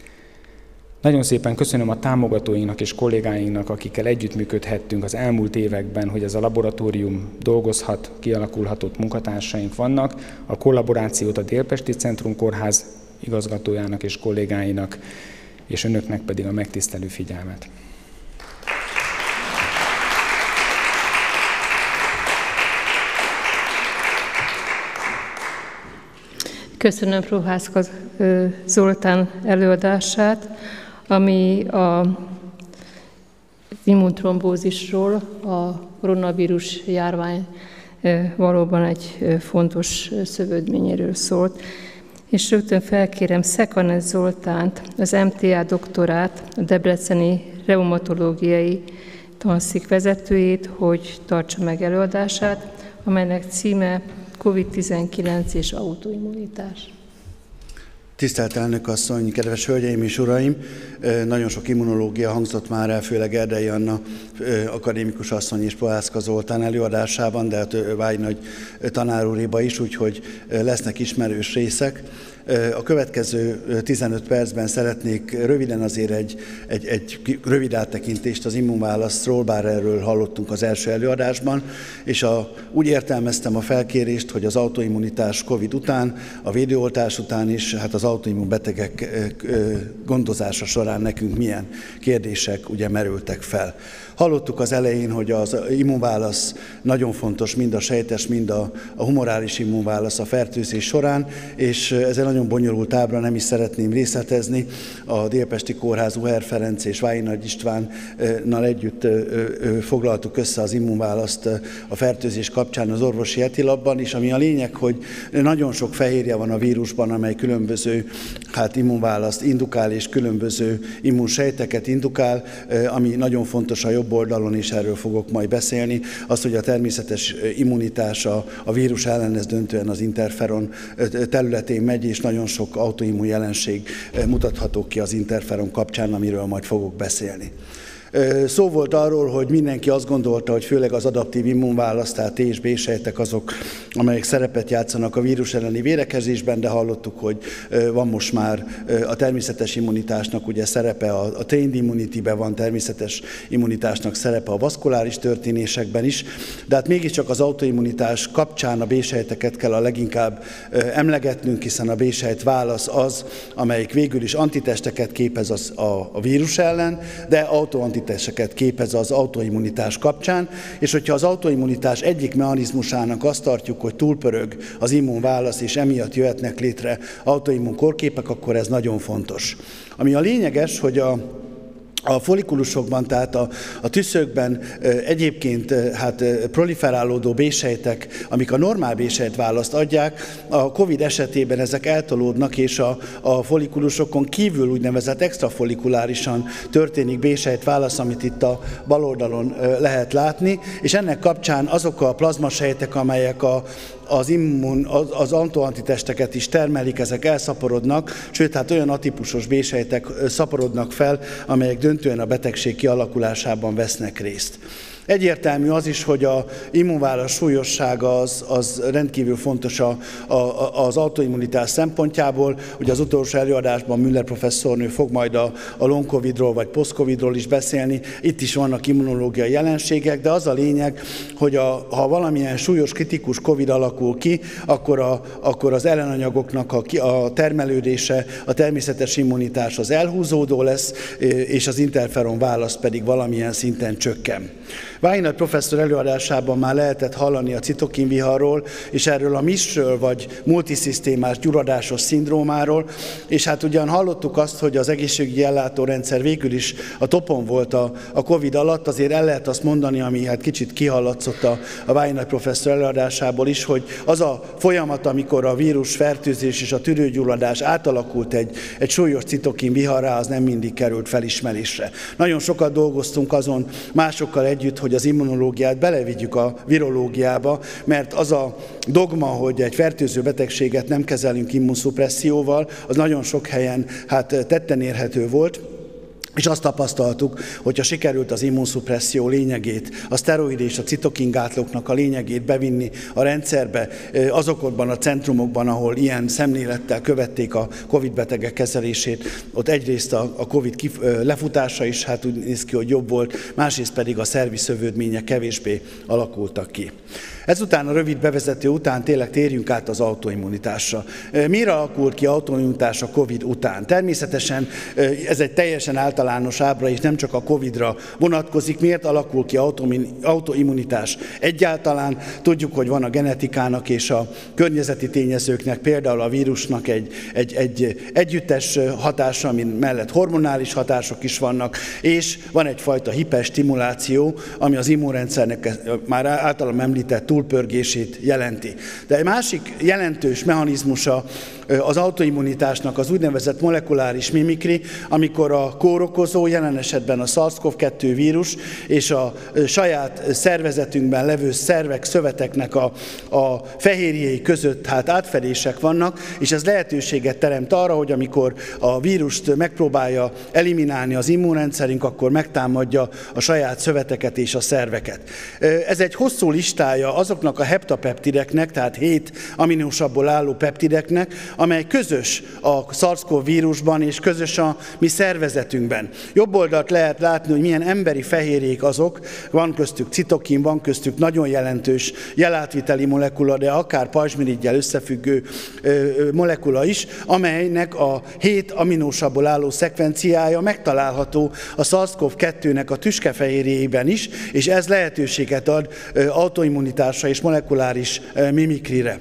C: Nagyon szépen köszönöm a támogatóinknak és kollégáinknak, akikkel együttműködhettünk az elmúlt években, hogy ez a laboratórium dolgozhat, kialakulhatott munkatársaink vannak. A kollaborációt a Délpesti Centrum Kórház igazgatójának és kollégáinak, és önöknek pedig a megtisztelő figyelmet.
A: Köszönöm Prohászka Zoltán előadását, ami a immuntrombózisról, a koronavírus járvány valóban egy fontos szövődményéről szólt. És rögtön felkérem Szekanes Zoltánt, az em té á doktorát, a Debreceni Reumatológiai Tanszék vezetőjét, hogy tartsa meg előadását, amelynek címe kovid tizenkilenc és autoimmunitás.
D: Tisztelt elnök asszony, kedves hölgyeim és uraim! Nagyon sok immunológia hangzott már el, főleg Erdei Anna akadémikus asszony és Prohászka Zoltán előadásában, de hát Vágy Nagy tanár úréba is, úgyhogy lesznek ismerős részek. A következő tizenöt percben szeretnék röviden azért egy, egy, egy rövid áttekintést az immunválaszról, bár erről hallottunk az első előadásban, és a, úgy értelmeztem a felkérést, hogy az autoimmunitás Covid után, a védőoltás után is, hát az autoimmun betegek gondozása során nekünk milyen kérdések ugye merültek fel. Hallottuk az elején, hogy az immunválasz nagyon fontos, mind a sejtes, mind a, a humorális immunválasz a fertőzés során, és ez egy nagyon bonyolult ábra, nem is szeretném részletezni. A Délpesti Kórház Uher Ferenc és Vályi Nagy Istvánnal együtt foglaltuk össze az immunválaszt a fertőzés kapcsán az orvosi etilapban, és ami a lényeg, hogy nagyon sok fehérje van a vírusban, amely különböző hát immunválaszt indukál, és különböző immunsejteket indukál, ami nagyon fontos a jobb oldalon, és erről fogok majd beszélni, az, hogy a természetes immunitás a, a vírus ellen, ez döntően az interferon területén megy, és nagyon sok autoimmun jelenség mutatható ki az interferon kapcsán, amiről majd fogok beszélni. Szó volt arról, hogy mindenki azt gondolta, hogy főleg az adaptív immunválasz, tehát T és B-sejtek azok, amelyek szerepet játszanak a vírus elleni védekezésben, de hallottuk, hogy van most már a természetes immunitásnak ugye szerepe, a trained immunity-ben van természetes immunitásnak szerepe a vaszkuláris történésekben is, de hát mégiscsak az autoimmunitás kapcsán a B-sejteket kell a leginkább emlegetnünk, hiszen a B-sejt válasz az, amelyik végül is antitesteket képez az, a, a vírus ellen, de autoantitesteket képez az autoimmunitás kapcsán, és hogyha az autoimmunitás egyik mechanizmusának azt tartjuk, hogy túlpörög az immunválasz, és emiatt jöhetnek létre autoimmun kórképek, akkor ez nagyon fontos. Ami a lényeges, hogy a A folikulusokban, tehát a, a tüszökben egyébként hát proliferálódó B-sejtek, amik a normál B-sejtválaszt adják, a Covid esetében ezek eltolódnak, és a, a folikulusokon kívül úgynevezett extrafolikulárisan történik B-sejtválasz, amit itt a bal oldalon lehet látni, és ennek kapcsán azok a plazmasejtek, amelyek a az immun, az, az autoantitesteket is termelik, ezek elszaporodnak, sőt, hát olyan atípusos B-sejtek szaporodnak fel, amelyek döntően a betegség kialakulásában vesznek részt. Egyértelmű az is, hogy az immunválasz súlyossága az, az rendkívül fontos a, a, az autoimmunitás szempontjából. Ugye az utolsó előadásban Müller professzornő fog majd a, a long covidról vagy post-covidról is beszélni. Itt is vannak immunológiai jelenségek, de az a lényeg, hogy a, ha valamilyen súlyos, kritikus Covid alakul ki, akkor, a, akkor az ellenanyagoknak a, a termelődése, a természetes immunitás az elhúzódó lesz, és az interferon válasz pedig valamilyen szinten csökken. Vályi Nagy professzor előadásában már lehetett hallani a citokinviharról, és erről a missről, vagy multiszisztémás gyulladásos szindrómáról, és hát ugyan hallottuk azt, hogy az egészségügyi ellátórendszer végül is a topon volt a, a Covid alatt, azért el lehet azt mondani, ami hát kicsit kihallatszott a, a Vályi Nagy professzor előadásából is, hogy az a folyamat, amikor a vírus fertőzés és a tüdőgyulladás átalakult egy, egy súlyos citokinviharrá, az nem mindig került felismerésre. Nagyon sokat dolgoztunk azon másokkal együtt, hogy az immunológiát belevigyük a virológiába, mert az a dogma, hogy egy fertőző betegséget nem kezelünk immunszupresszióval, az nagyon sok helyen hát tetten érhető volt. És azt tapasztaltuk, hogyha sikerült az immunszupresszió lényegét, a szteroid és a citokingátlóknak a lényegét bevinni a rendszerbe, azokban a centrumokban, ahol ilyen szemlélettel követték a Covid betegek kezelését, ott egyrészt a Covid lefutása is hát úgy néz ki, hogy jobb volt, másrészt pedig a szervi szövődmények kevésbé alakultak ki. Ezután a rövid bevezető után tényleg térjünk át az autoimmunitásra. Mire alakult ki autoimmunitás a Covid után? Természetesen ez egy teljesen általános ábra, és nem csak a Covidra vonatkozik. Miért alakul ki autoimmunitás egyáltalán? Tudjuk, hogy van a genetikának és a környezeti tényezőknek, például a vírusnak egy, egy, egy együttes hatása, amin mellett hormonális hatások is vannak, és van egyfajta hiperstimuláció, ami az immunrendszernek már általam említett túlpörgését jelenti. De egy másik jelentős mechanizmusa az autoimmunitásnak az úgynevezett molekuláris mimikri, amikor a kórokozó, jelen esetben a SARS-CoV kettő vírus és a saját szervezetünkben levő szervek, szöveteknek a, a fehérjéi között hát átfedések vannak, és ez lehetőséget teremt arra, hogy amikor a vírust megpróbálja eliminálni az immunrendszerünk, akkor megtámadja a saját szöveteket és a szerveket. Ez egy hosszú listája azoknak a heptapeptideknek, tehát hét aminósabból álló peptideknek, amely közös a SARS-CoV vírusban és közös a mi szervezetünkben. Jobb oldalt lehet látni, hogy milyen emberi fehérjék azok, van köztük citokin, van köztük nagyon jelentős jelátviteli molekula, de akár pajzsmirigyel összefüggő molekula is, amelynek a hét aminósabból álló szekvenciája megtalálható a SARS-CoV kettőnek a tüskefehérjében is, és ez lehetőséget ad autoimmunitásra és molekuláris mimikrire.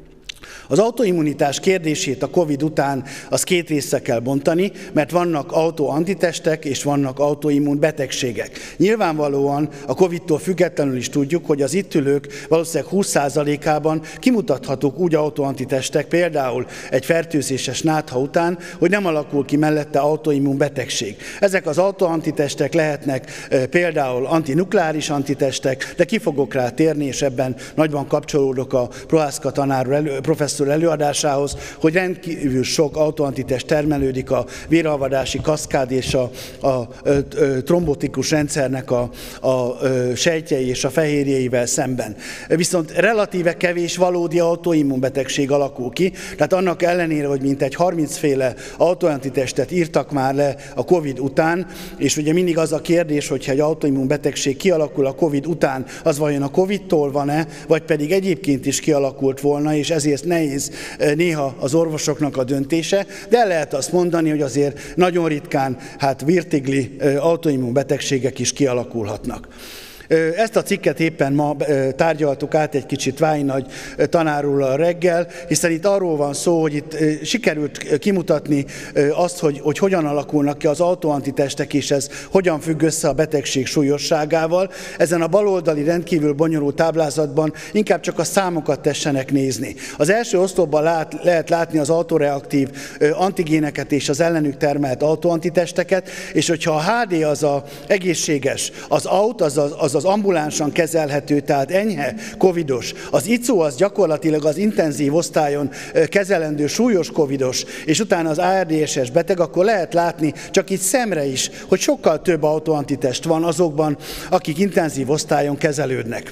D: Az autoimmunitás kérdését a Covid után az két részre kell bontani, mert vannak autoantitestek és vannak autoimmun betegségek. Nyilvánvalóan a Covidtól függetlenül is tudjuk, hogy az itt ülők valószínűleg húsz százalékában kimutathatók úgy autoantitestek, például egy fertőzéses nátha után, hogy nem alakul ki mellette autoimmun betegség. Ezek az autoantitestek lehetnek például antinukleáris antitestek, de ki fogok rá térni, és ebben nagyban kapcsolódok a Prohászka tanár elő, professzor előadásához, hogy rendkívül sok autoantitest termelődik a véralvadási kaszkád és a, a, a, a trombotikus rendszernek a, a, a sejtjei és a fehérjeivel szemben. Viszont relatíve kevés valódi autoimmunbetegség alakul ki, tehát annak ellenére, hogy mintegy harminc féle autoantitestet írtak már le a Covid után, és ugye mindig az a kérdés, hogyha egy autoimmunbetegség kialakul a Covid után, az vajon a Covidtól van-e, vagy pedig egyébként is kialakult volna, és ezért nehéz néha az orvosoknak a döntése, de lehet azt mondani, hogy azért nagyon ritkán hát virtigli autoimmun betegségek is kialakulhatnak. Ezt a cikket éppen ma tárgyaltuk át egy kicsit Vályi Nagy tanár úrral reggel, hiszen itt arról van szó, hogy itt sikerült kimutatni azt, hogy, hogy hogyan alakulnak ki az autoantitestek, és ez hogyan függ össze a betegség súlyosságával. Ezen a baloldali rendkívül bonyolult táblázatban inkább csak a számokat tessenek nézni. Az első oszlopban lát, lehet látni az autoreaktív antigéneket és az ellenük termelt autoantitesteket, és hogyha a há dé az a egészséges, az aut az az, az az ambulánsan kezelhető, tehát enyhe, covidos. Az icó az gyakorlatilag az intenzív osztályon kezelendő súlyos covidos, és utána az á er dé es es beteg, akkor lehet látni csak itt szemre is, hogy sokkal több autoantitest van azokban, akik intenzív osztályon kezelődnek.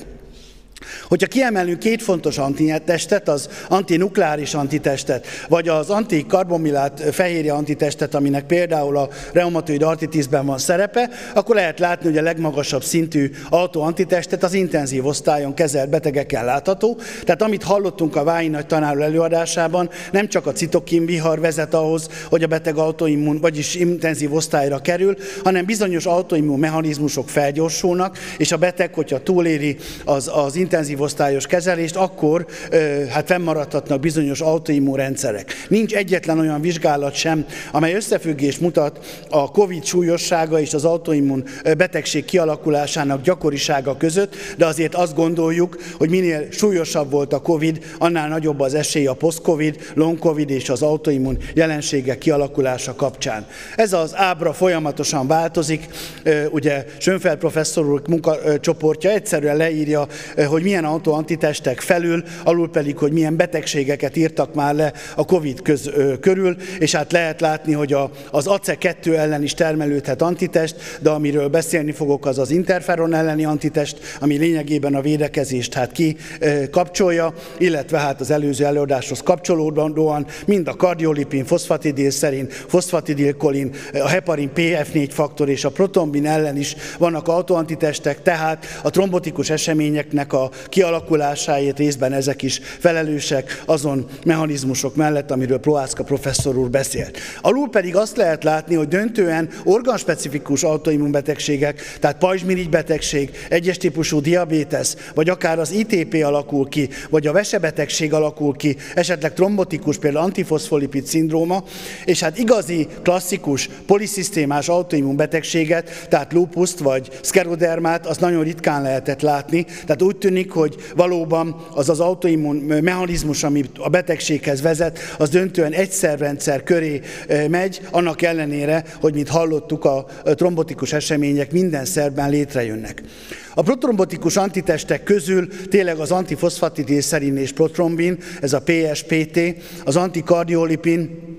D: Hogyha kiemelünk két fontos antitestet, az antinukleáris antitestet, vagy az antikarbomilát fehérje antitestet, aminek például a reumatoid artritisben van szerepe, akkor lehet látni, hogy a legmagasabb szintű autoantitestet az intenzív osztályon kezelt betegeken látható. Tehát amit hallottunk a Vályi Nagy tanár előadásában, nem csak a citokin vihar vezet ahhoz, hogy a beteg autoimmun, vagyis intenzív osztályra kerül, hanem bizonyos autoimmun mechanizmusok felgyorsulnak, és a beteg, hogyha túléri az, az intenzív osztályos kezelést, akkor hát fennmaradhatnak bizonyos autoimmunrendszerek. Nincs egyetlen olyan vizsgálat sem, amely összefüggést mutat a Covid súlyossága és az autoimmun betegség kialakulásának gyakorisága között, de azért azt gondoljuk, hogy minél súlyosabb volt a Covid, annál nagyobb az esély a post-Covid, long-Covid és az autoimmun jelenségek kialakulása kapcsán. Ez az ábra folyamatosan változik, ugye Schönfeld professzor úr munkacsoportja egyszerűen leírja, hogy milyen autoantitestek felül, alul pedig, hogy milyen betegségeket írtak már le a Covid köz, ö, körül, és hát lehet látni, hogy a, az á cé kettő ellen is termelődhet antitest, de amiről beszélni fogok, az az interferon elleni antitest, ami lényegében a védekezést hát kikapcsolja, illetve hát az előző előadáshoz kapcsolódóan mind a kardiolipin, foszfatidilszerin, foszfatidilkolin, a heparin pé ef négy faktor és a protombin ellen is vannak autoantitestek, tehát a trombotikus eseményeknek a kialakulásáért részben ezek is felelősek azon mechanizmusok mellett, amiről Prohászka professzor úr beszélt. Alul pedig azt lehet látni, hogy döntően organspecifikus autoimmunbetegségek, tehát pajzsmirigybetegség, egyes típusú diabétesz, vagy akár az i té pé alakul ki, vagy a vesebetegség alakul ki, esetleg trombotikus, például antifoszfolipid szindróma, és hát igazi, klasszikus, poliszisztémás autoimmunbetegséget, tehát lúpuszt vagy szkerodermát, azt nagyon ritkán lehetett látni. Tehát úgy tűnik, hogy valóban az az autoimmun mechanizmus, ami a betegséghez vezet, az döntően egy szervrendszer köré megy, annak ellenére, hogy mint hallottuk, a trombotikus események minden szervben létrejönnek. A protrombotikus antitestek közül tényleg az antifoszfatidilszerin és protrombin, ez a pé es pé té, az antikardiolipin,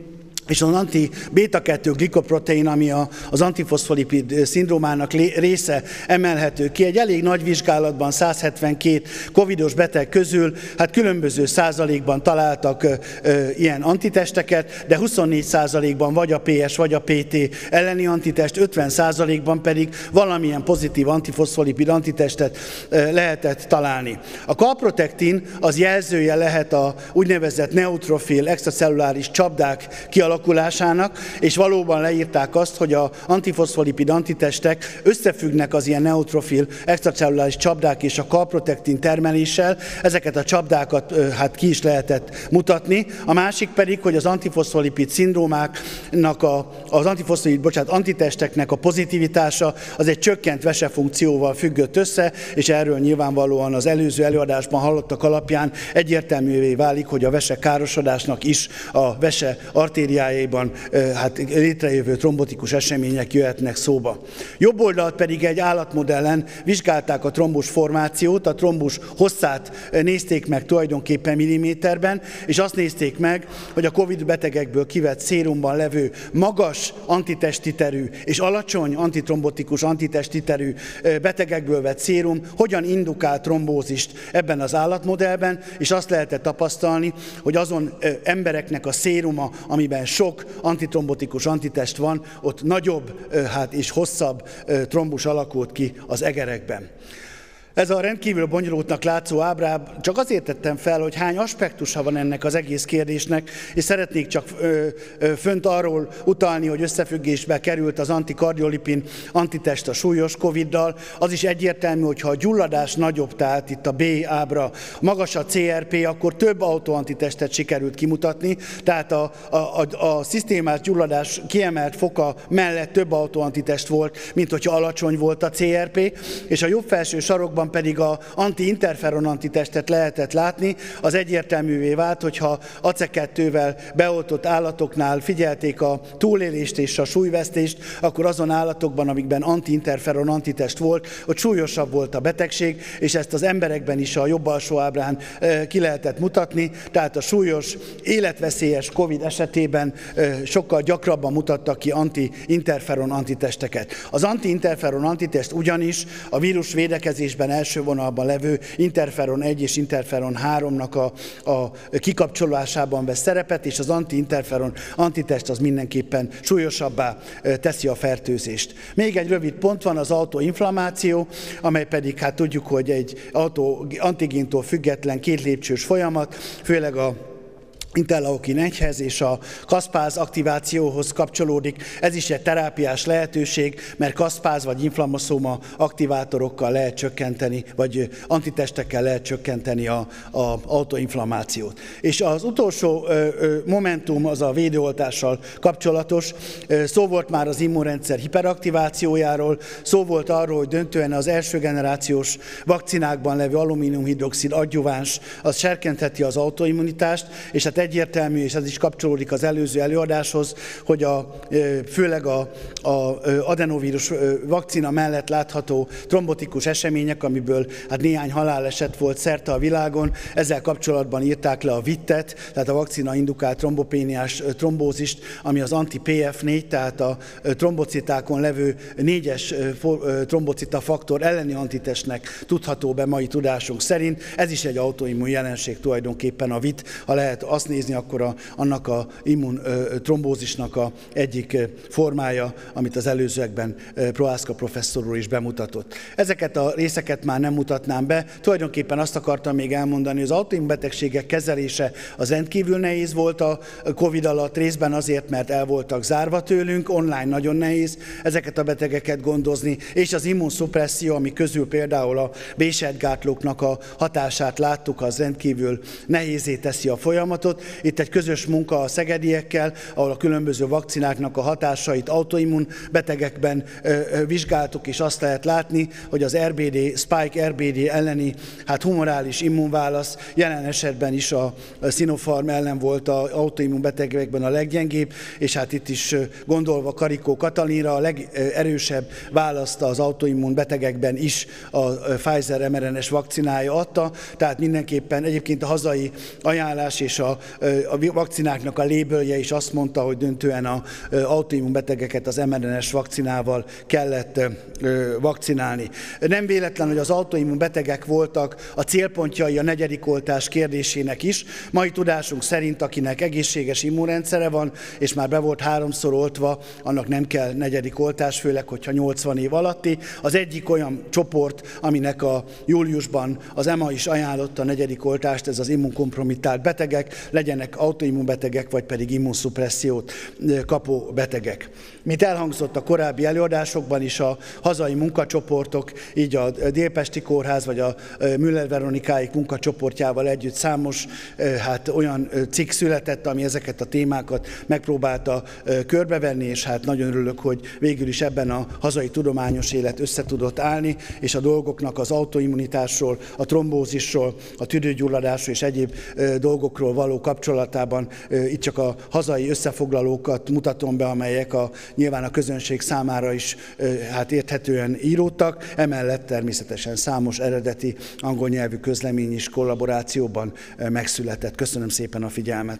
D: és az anti-béta kettő glikoprotein, ami a, az antifoszfolipid szindrómának része, emelhető ki. Egy elég nagy vizsgálatban száz hetvenkét covidos beteg közül hát különböző százalékban találtak ö, ö, ilyen antitesteket, de huszonnégy százalékban vagy a pé es, vagy a pé té elleni antitest, ötven százalékban pedig valamilyen pozitív antifoszfolipid antitestet ö, lehetett találni. A kalprotektin az jelzője lehet a úgynevezett neutrofil extracelluláris csapdák kialakulásának, és valóban leírták azt, hogy az antifoszfolipid antitestek összefüggnek az ilyen neutrofil extracelluláris csapdák és a kalprotektin termeléssel. Ezeket a csapdákat hát ki is lehetett mutatni. A másik pedig, hogy az antifoszfolipid szindrómáknak, a, az antifoszfolipid, bocsánat, antitesteknek a pozitivitása az egy csökkent vesefunkcióval függött össze, és erről nyilvánvalóan az előző előadásban hallottak alapján egyértelművé válik, hogy a vese károsodásnak is a vese artériájában hát létrejövő trombotikus események jöhetnek szóba. Jobb oldalt pedig egy állatmodellen vizsgálták a trombus formációt, a trombus hosszát nézték meg tulajdonképpen milliméterben, és azt nézték meg, hogy a Covid betegekből kivett szérumban levő magas antitestiterű és alacsony antitrombotikus antitestiterű betegekből vett szérum hogyan indukál trombózist ebben az állatmodellben, és azt lehetett tapasztalni, hogy azon embereknek a széruma, amiben sok antitrombotikus antitest van, ott nagyobb hát, és hosszabb trombus alakult ki az egerekben. Ez a rendkívül bonyolultnak látszó ábrában csak azért tettem fel, hogy hány aspektusa van ennek az egész kérdésnek, és szeretnék csak ö, ö, fönt arról utalni, hogy összefüggésbe került az antikardiolipin antitest a súlyos Coviddal. Az is egyértelmű, hogy ha a gyulladás nagyobb, tehát itt a B ábra, magas a cé er pé, akkor több autoantitestet sikerült kimutatni, tehát a, a, a, a szisztémás gyulladás kiemelt foka mellett több autoantitest volt, mint hogyha alacsony volt a cé er pé, és a jobb felső sarokban pedig a anti-interferon antitestet lehetett látni. Az egyértelművé vált, hogyha á cé kettővel beoltott állatoknál figyelték a túlélést és a súlyvesztést, akkor azon állatokban, amikben anti-interferon antitest volt, ott súlyosabb volt a betegség, és ezt az emberekben is a jobb alsó ábrán ki lehetett mutatni, tehát a súlyos, életveszélyes Covid esetében sokkal gyakrabban mutattak ki anti-interferon antitesteket. Az anti-interferon antitest ugyanis a vírus védekezésben első vonalban levő interferon egy és interferon háromnak a, a kikapcsolásában vesz szerepet, és az anti-interferon antitest az mindenképpen súlyosabbá teszi a fertőzést. Még egy rövid pont van, az autoinflammáció, amely pedig hát tudjuk, hogy egy auto, antigéntól független két lépcsős folyamat, főleg a interleukin egyhez és a kaszpáz aktivációhoz kapcsolódik. Ez is egy terápiás lehetőség, mert kaszpáz vagy inflamaszóma aktivátorokkal lehet csökkenteni, vagy antitestekkel lehet csökkenteni a, a autoinflammációt. És az utolsó ö, ö, momentum az a védőoltással kapcsolatos. Szó volt már az immunrendszer hiperaktivációjáról, szó volt arról, hogy döntően az első generációs vakcinákban levő alumíniumhidroxid adjuváns az serkentheti az autoimmunitást, és hát egyértelmű, és ez is kapcsolódik az előző előadáshoz, hogy a, főleg a, a adenovírus vakcina mellett látható trombotikus események, amiből hát néhány haláleset volt szerte a világon, ezzel kapcsolatban írták le a vittet, tehát a vakcina indukált trombopéniás trombózist, ami az anti-pé ef négy, tehát a trombocitákon levő négyes trombocita faktor elleni antitestnek tudható be mai tudásunk szerint. Ez is egy autoimmun jelenség tulajdonképpen a vit, ha lehet azt nézni, akkor a, annak a immun trombózisnak a egyik formája, amit az előzőekben Prohászka professzor úr is bemutatott. Ezeket a részeket már nem mutatnám be. Tulajdonképpen azt akartam még elmondani, hogy az autoimmunbetegségek kezelése az rendkívül nehéz volt a Covid alatt, részben azért, mert el voltak zárva tőlünk, online nagyon nehéz ezeket a betegeket gondozni, és az immunszupresszió, ami közül például a bé-sejtgátlóknak a hatását láttuk, az rendkívül nehézé teszi a folyamatot. Itt egy közös munka a szegediekkel, ahol a különböző vakcináknak a hatásait autoimmun betegekben vizsgáltuk, és azt lehet látni, hogy az er bé dé, Spike er bé dé elleni hát humorális immunválasz jelen esetben is a Sinopharm ellen volt az autoimmun betegekben a leggyengébb, és hát itt is gondolva Karikó Katalinra a legerősebb választ az autoimmun betegekben is a Pfizer em er en es vakcinája adta, tehát mindenképpen egyébként a hazai ajánlás és a a vakcináknak a lébelje is azt mondta, hogy döntően az autoimmunbetegeket az em er en es vakcinával kellett vakcinálni. Nem véletlen, hogy az autoimmunbetegek voltak a célpontjai a negyedik oltás kérdésének is. Mai tudásunk szerint, akinek egészséges immunrendszere van, és már be volt háromszor oltva, annak nem kell negyedik oltás, főleg, hogyha nyolcvan év alatti. Az egyik olyan csoport, aminek a júliusban az é e em á is ajánlotta a negyedik oltást, ez az immunkompromittált betegek, legyenek autoimmunbetegek, vagy pedig immunszupressziót kapó betegek. Mint elhangzott a korábbi előadásokban is, a hazai munkacsoportok, így a Délpesti Kórház vagy a Müller Veronikáik munkacsoportjával együtt számos hát, olyan cikk született, ami ezeket a témákat megpróbálta körbevenni, és hát nagyon örülök, hogy végül is ebben a hazai tudományos élet össze tudott állni, és a dolgoknak az autoimmunitásról, a trombózisról, a tüdőgyulladásról és egyéb dolgokról való kapcsolatában itt csak a hazai összefoglalókat mutatom be, amelyek a, nyilván a közönség számára is hát érthetően íródtak, emellett természetesen számos eredeti angol nyelvű közlemény is kollaborációban megszületett. Köszönöm szépen a figyelmet!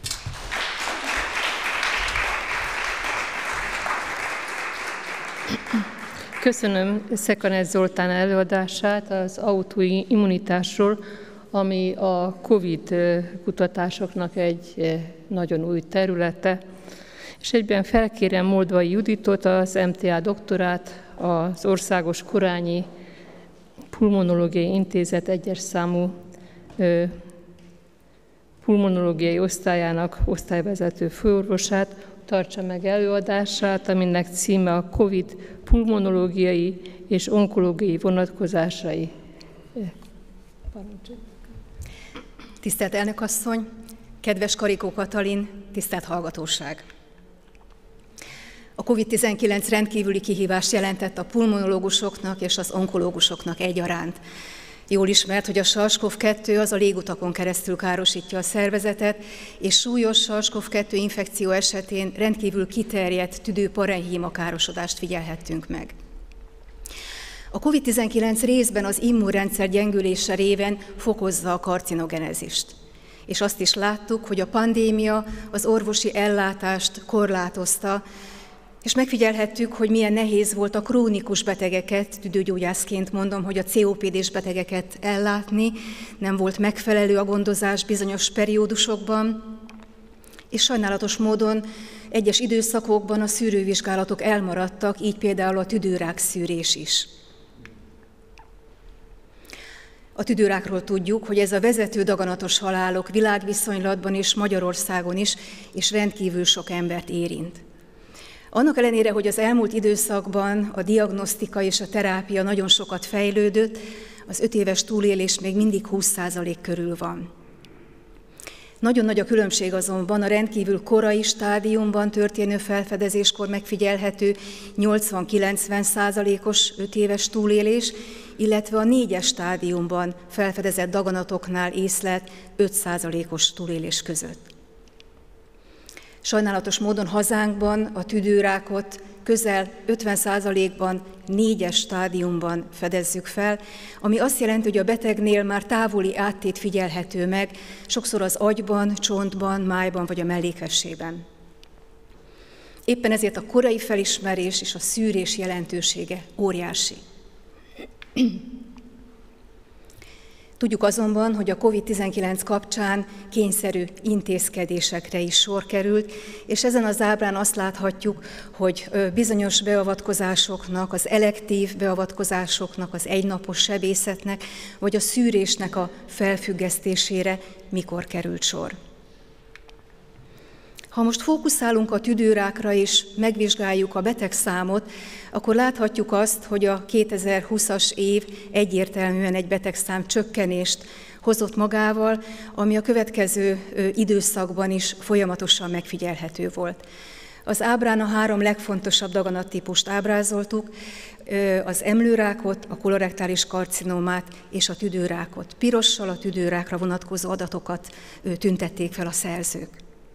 A: Köszönöm Szekanesz Zoltán előadását az autoimmunitásról, ami a Covid kutatásoknak egy nagyon új területe. És egyben felkérem Moldvai Juditot, az em té á doktorát, az Országos Korányi Pulmonológiai Intézet egyes számú pulmonológiai osztályának osztályvezető főorvosát, tartsa meg előadását, aminek címe a Covid pulmonológiai és onkológiai vonatkozásai. Parancsolj.
E: Tisztelt elnök asszony, kedves Karikó Katalin, tisztelt hallgatóság! A Covid tizenkilenc rendkívüli kihívást jelentett a pulmonológusoknak és az onkológusoknak egyaránt. Jól ismert, hogy a SARS-CoV kettő az a légutakon keresztül károsítja a szervezetet, és súlyos SARS-CoV kettő infekció esetén rendkívül kiterjedt tüdőparenchíma károsodást figyelhettünk meg. A Covid tizenkilenc részben az immunrendszer gyengülése révén fokozza a karcinogenezist. És azt is láttuk, hogy a pandémia az orvosi ellátást korlátozta, és megfigyelhettük, hogy milyen nehéz volt a krónikus betegeket, tüdőgyógyászként mondom, hogy a cé o pé dés betegeket ellátni, nem volt megfelelő a gondozás bizonyos periódusokban, és sajnálatos módon egyes időszakokban a szűrővizsgálatok elmaradtak, így például a tüdőrák szűrés is. A tüdőrákról tudjuk, hogy ez a vezető daganatos halálok világviszonylatban és Magyarországon is, és rendkívül sok embert érint. Annak ellenére, hogy az elmúlt időszakban a diagnosztika és a terápia nagyon sokat fejlődött, az öt éves túlélés még mindig húsz százalék körül van. Nagyon nagy a különbség azonban a rendkívül korai stádiumban történő felfedezéskor megfigyelhető nyolcvan-kilencven százalékos öt éves túlélés, illetve a négyes stádiumban felfedezett daganatoknál észlelt öt százalékos túlélés között. Sajnálatos módon hazánkban a tüdőrákot közel ötven százalékban négyes stádiumban fedezzük fel, ami azt jelenti, hogy a betegnél már távoli áttét figyelhető meg, sokszor az agyban, csontban, májban vagy a mellékvessében. Éppen ezért a korai felismerés és a szűrés jelentősége óriási. Tudjuk azonban, hogy a Covid tizenkilenc kapcsán kényszerű intézkedésekre is sor került, és ezen az ábrán azt láthatjuk, hogy bizonyos beavatkozásoknak, az elektív beavatkozásoknak, az egynapos sebészetnek, vagy a szűrésnek a felfüggesztésére mikor került sor. Ha most fókuszálunk a tüdőrákra és megvizsgáljuk a betegszámot, akkor láthatjuk azt, hogy a kétezer-húszas év egyértelműen egy betegszám csökkenést hozott magával, ami a következő időszakban is folyamatosan megfigyelhető volt. Az ábrán a három legfontosabb daganattípust ábrázoltuk, az emlőrákot, a kolorektális karcinómát és a tüdőrákot. Pirossal a tüdőrákra vonatkozó adatokat tüntették fel a szerzők.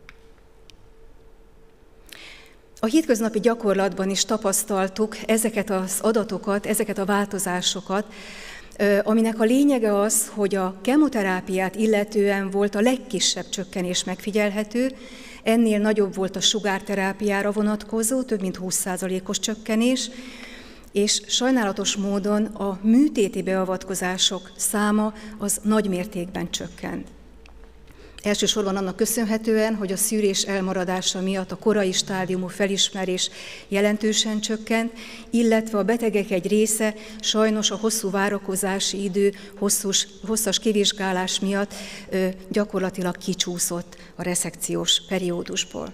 E: A hétköznapi gyakorlatban is tapasztaltuk ezeket az adatokat, ezeket a változásokat, aminek a lényege az, hogy a kemoterápiát illetően volt a legkisebb csökkenés megfigyelhető, ennél nagyobb volt a sugárterápiára vonatkozó, több mint húsz százalékos csökkenés, és sajnálatos módon a műtéti beavatkozások száma az nagy mértékben csökkent. Elsősorban annak köszönhetően, hogy a szűrés elmaradása miatt a korai stádiumú felismerés jelentősen csökkent, illetve a betegek egy része sajnos a hosszú várakozási idő, hosszús, hosszas kivizsgálás miatt ö, gyakorlatilag kicsúszott a reszekciós periódusból.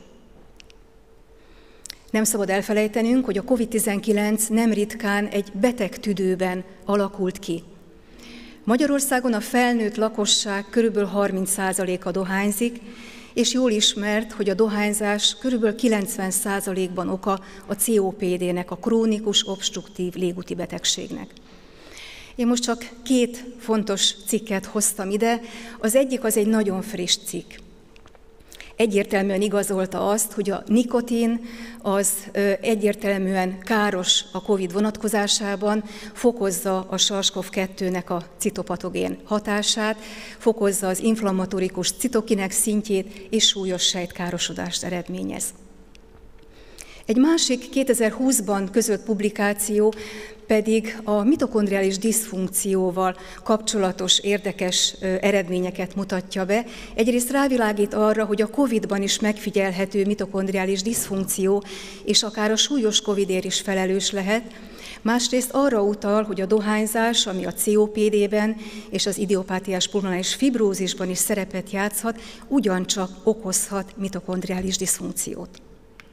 E: Nem szabad elfelejtenünk, hogy a kovid tizenkilenc nem ritkán egy betegtüdőben alakult ki. Magyarországon a felnőtt lakosság körülbelül harminc százaléka dohányzik, és jól ismert, hogy a dohányzás körülbelül kilencven százalékban oka a cé o pé dé-nek, a krónikus obstruktív légúti betegségnek. Én most csak két fontos cikket hoztam ide, az egyik az egy nagyon friss cikk. Egyértelműen igazolta azt, hogy a nikotin az egyértelműen káros a Covid vonatkozásában, fokozza a SARS-CoV kettőnek a citopatogén hatását, fokozza az inflammatorikus citokinek szintjét és súlyos sejtkárosodást eredményez. Egy másik kétezer-húszban közölt publikáció pedig a mitokondriális diszfunkcióval kapcsolatos érdekes eredményeket mutatja be. Egyrészt rávilágít arra, hogy a Covidban is megfigyelhető mitokondriális diszfunkció, és akár a súlyos Covidért is felelős lehet. Másrészt arra utal, hogy a dohányzás, ami a cé o pé dé-ben és az idiopátiás pulmonáris fibrózisban is szerepet játszhat, ugyancsak okozhat mitokondriális diszfunkciót.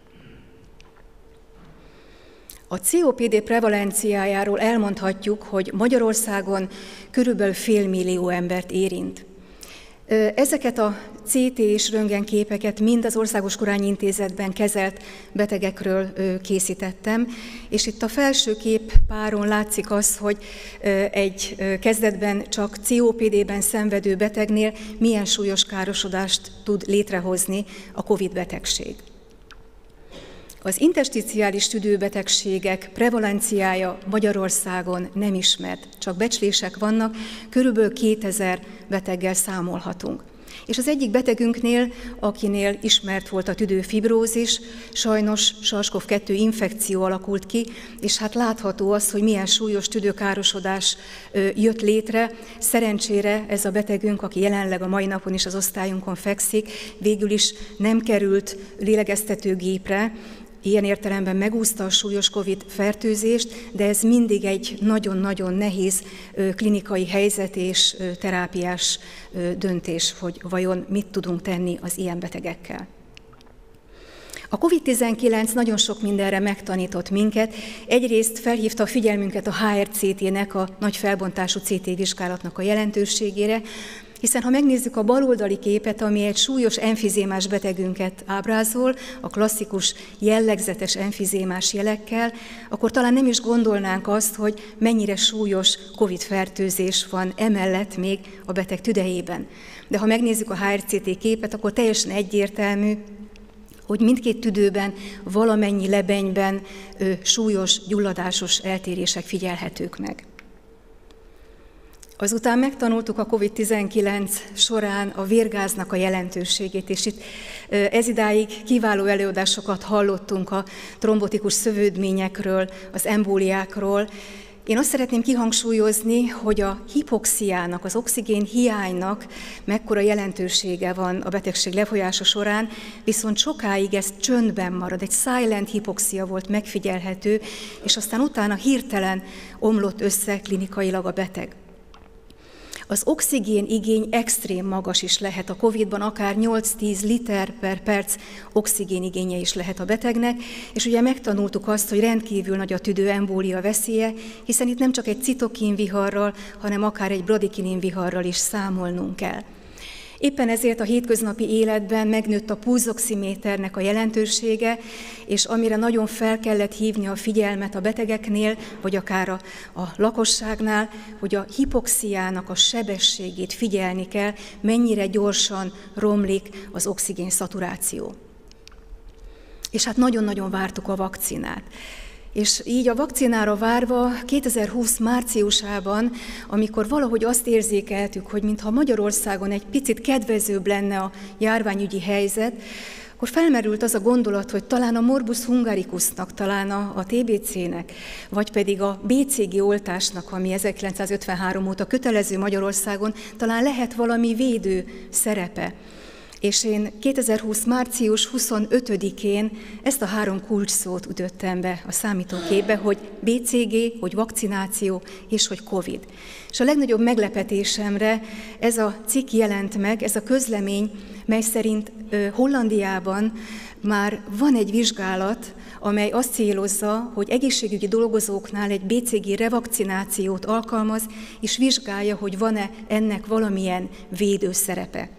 E: A cé o pé dé prevalenciájáról elmondhatjuk, hogy Magyarországon körülbelül félmillió embert érint. Ezeket a cé té és röntgenképeket mind az Országos Korányi-intézetben kezelt betegekről készítettem, és itt a felső kép páron látszik az, hogy egy kezdetben csak cé o pé dé-ben szenvedő betegnél milyen súlyos károsodást tud létrehozni a Covid betegség. Az intersticiális tüdőbetegségek prevalenciája Magyarországon nem ismert, csak becslések vannak, körülbelül kétezer beteggel számolhatunk. És az egyik betegünknél, akinél ismert volt a tüdőfibrózis, sajnos SARS-CoV kettő infekció alakult ki, és hát látható az, hogy milyen súlyos tüdőkárosodás jött létre. Szerencsére ez a betegünk, aki jelenleg a mai napon is az osztályunkon fekszik, végül is nem került lélegeztetőgépre, ilyen értelemben megúszta a súlyos Covid fertőzést, de ez mindig egy nagyon-nagyon nehéz klinikai helyzet és terápiás döntés, hogy vajon mit tudunk tenni az ilyen betegekkel. A Covid tizenkilenc nagyon sok mindenre megtanított minket. Egyrészt felhívta a figyelmünket a há er cé té-nek, a nagy felbontású cé té vizsgálatnak a jelentőségére, hiszen ha megnézzük a baloldali képet, ami egy súlyos emfizémás betegünket ábrázol, a klasszikus jellegzetes emfizémás jelekkel, akkor talán nem is gondolnánk azt, hogy mennyire súlyos Covid-fertőzés van emellett még a beteg tüdejében. De ha megnézzük a há er cé té képet, akkor teljesen egyértelmű, hogy mindkét tüdőben, valamennyi lebenyben ö, súlyos, gyulladásos eltérések figyelhetők meg. Azután megtanultuk a Covid tizenkilenc során a vérgáznak a jelentőségét, és itt ezidáig kiváló előadásokat hallottunk a trombotikus szövődményekről, az embóliákról. Én azt szeretném kihangsúlyozni, hogy a hipoxiának, az oxigén hiánynak mekkora jelentősége van a betegség lefolyása során, viszont sokáig ez csöndben marad, egy silent hipoxia volt megfigyelhető, és aztán utána hirtelen omlott össze klinikailag a beteg. Az oxigén igény extrém magas is lehet a Covidban, akár nyolc-tíz liter per perc oxigén igénye is lehet a betegnek, és ugye megtanultuk azt, hogy rendkívül nagy a tüdőembólia veszélye, hiszen itt nem csak egy citokin viharral, hanem akár egy bradikinin viharral is számolnunk kell. Éppen ezért a hétköznapi életben megnőtt a pulzoximéternek a jelentősége, és amire nagyon fel kellett hívni a figyelmet a betegeknél, vagy akár a, a lakosságnál, hogy a hipoxiának a sebességét figyelni kell, mennyire gyorsan romlik az oxigén szaturáció. És hát nagyon-nagyon vártuk a vakcinát. És így a vakcinára várva kétezer-húsz márciusában, amikor valahogy azt érzékeltük, hogy mintha Magyarországon egy picit kedvezőbb lenne a járványügyi helyzet, akkor felmerült az a gondolat, hogy talán a morbus hungaricusnak, talán a, a té bé cének, vagy pedig a bé cé gé oltásnak, ami ezerkilencszázötvenhárom óta kötelező Magyarországon, talán lehet valami védő szerepe. És én kétezer-húsz március huszonötödikén ezt a három kulcsszót ütöttem be a számítógépbe, hogy bé cé gé, hogy vakcináció és hogy Covid. És a legnagyobb meglepetésemre ez a cikk jelent meg, ez a közlemény, mely szerint Hollandiában már van egy vizsgálat, amely azt célozza, hogy egészségügyi dolgozóknál egy bé cé gé revakcinációt alkalmaz, és vizsgálja, hogy van-e ennek valamilyen védőszerepe.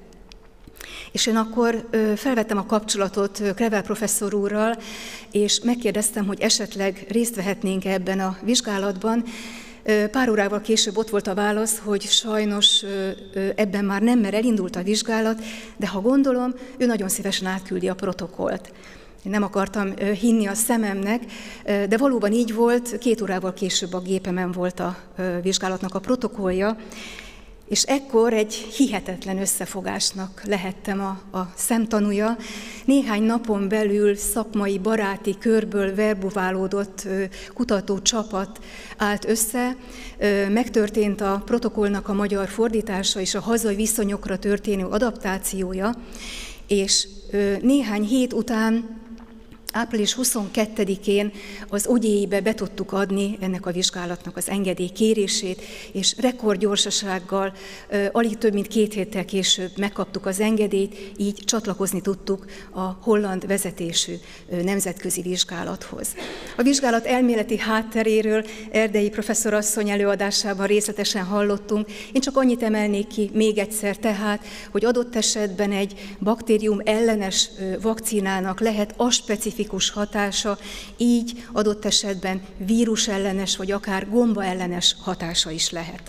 E: És én akkor felvettem a kapcsolatot Krevel professzor úrral, és megkérdeztem, hogy esetleg részt vehetnénk ebben a vizsgálatban. Pár órával később ott volt a válasz, hogy sajnos ebben már nem, mert elindult a vizsgálat, de ha gondolom, ő nagyon szívesen átküldi a protokollt. Én nem akartam hinni a szememnek, de valóban így volt, két órával később a gépemen volt a vizsgálatnak a protokollja, és ekkor egy hihetetlen összefogásnak lehettem a, a szemtanúja. Néhány napon belül szakmai, baráti körből verbuválódott kutatócsapat állt össze. Megtörtént a protokollnak a magyar fordítása és a hazai viszonyokra történő adaptációja, és néhány hét után, április huszonkettedikén az ogyéibe be tudtuk adni ennek a vizsgálatnak az engedély kérését, és rekordgyorsasággal, alig több mint két héttel később megkaptuk az engedélyt, így csatlakozni tudtuk a holland vezetésű nemzetközi vizsgálathoz. A vizsgálat elméleti hátteréről Erdei professzorasszony előadásában részletesen hallottunk. Én csak annyit emelnék ki még egyszer tehát, hogy adott esetben egy baktérium ellenes vakcinának lehet aspecifikus hatása, így adott esetben vírus ellenes, vagy akár gomba ellenes hatása is lehet.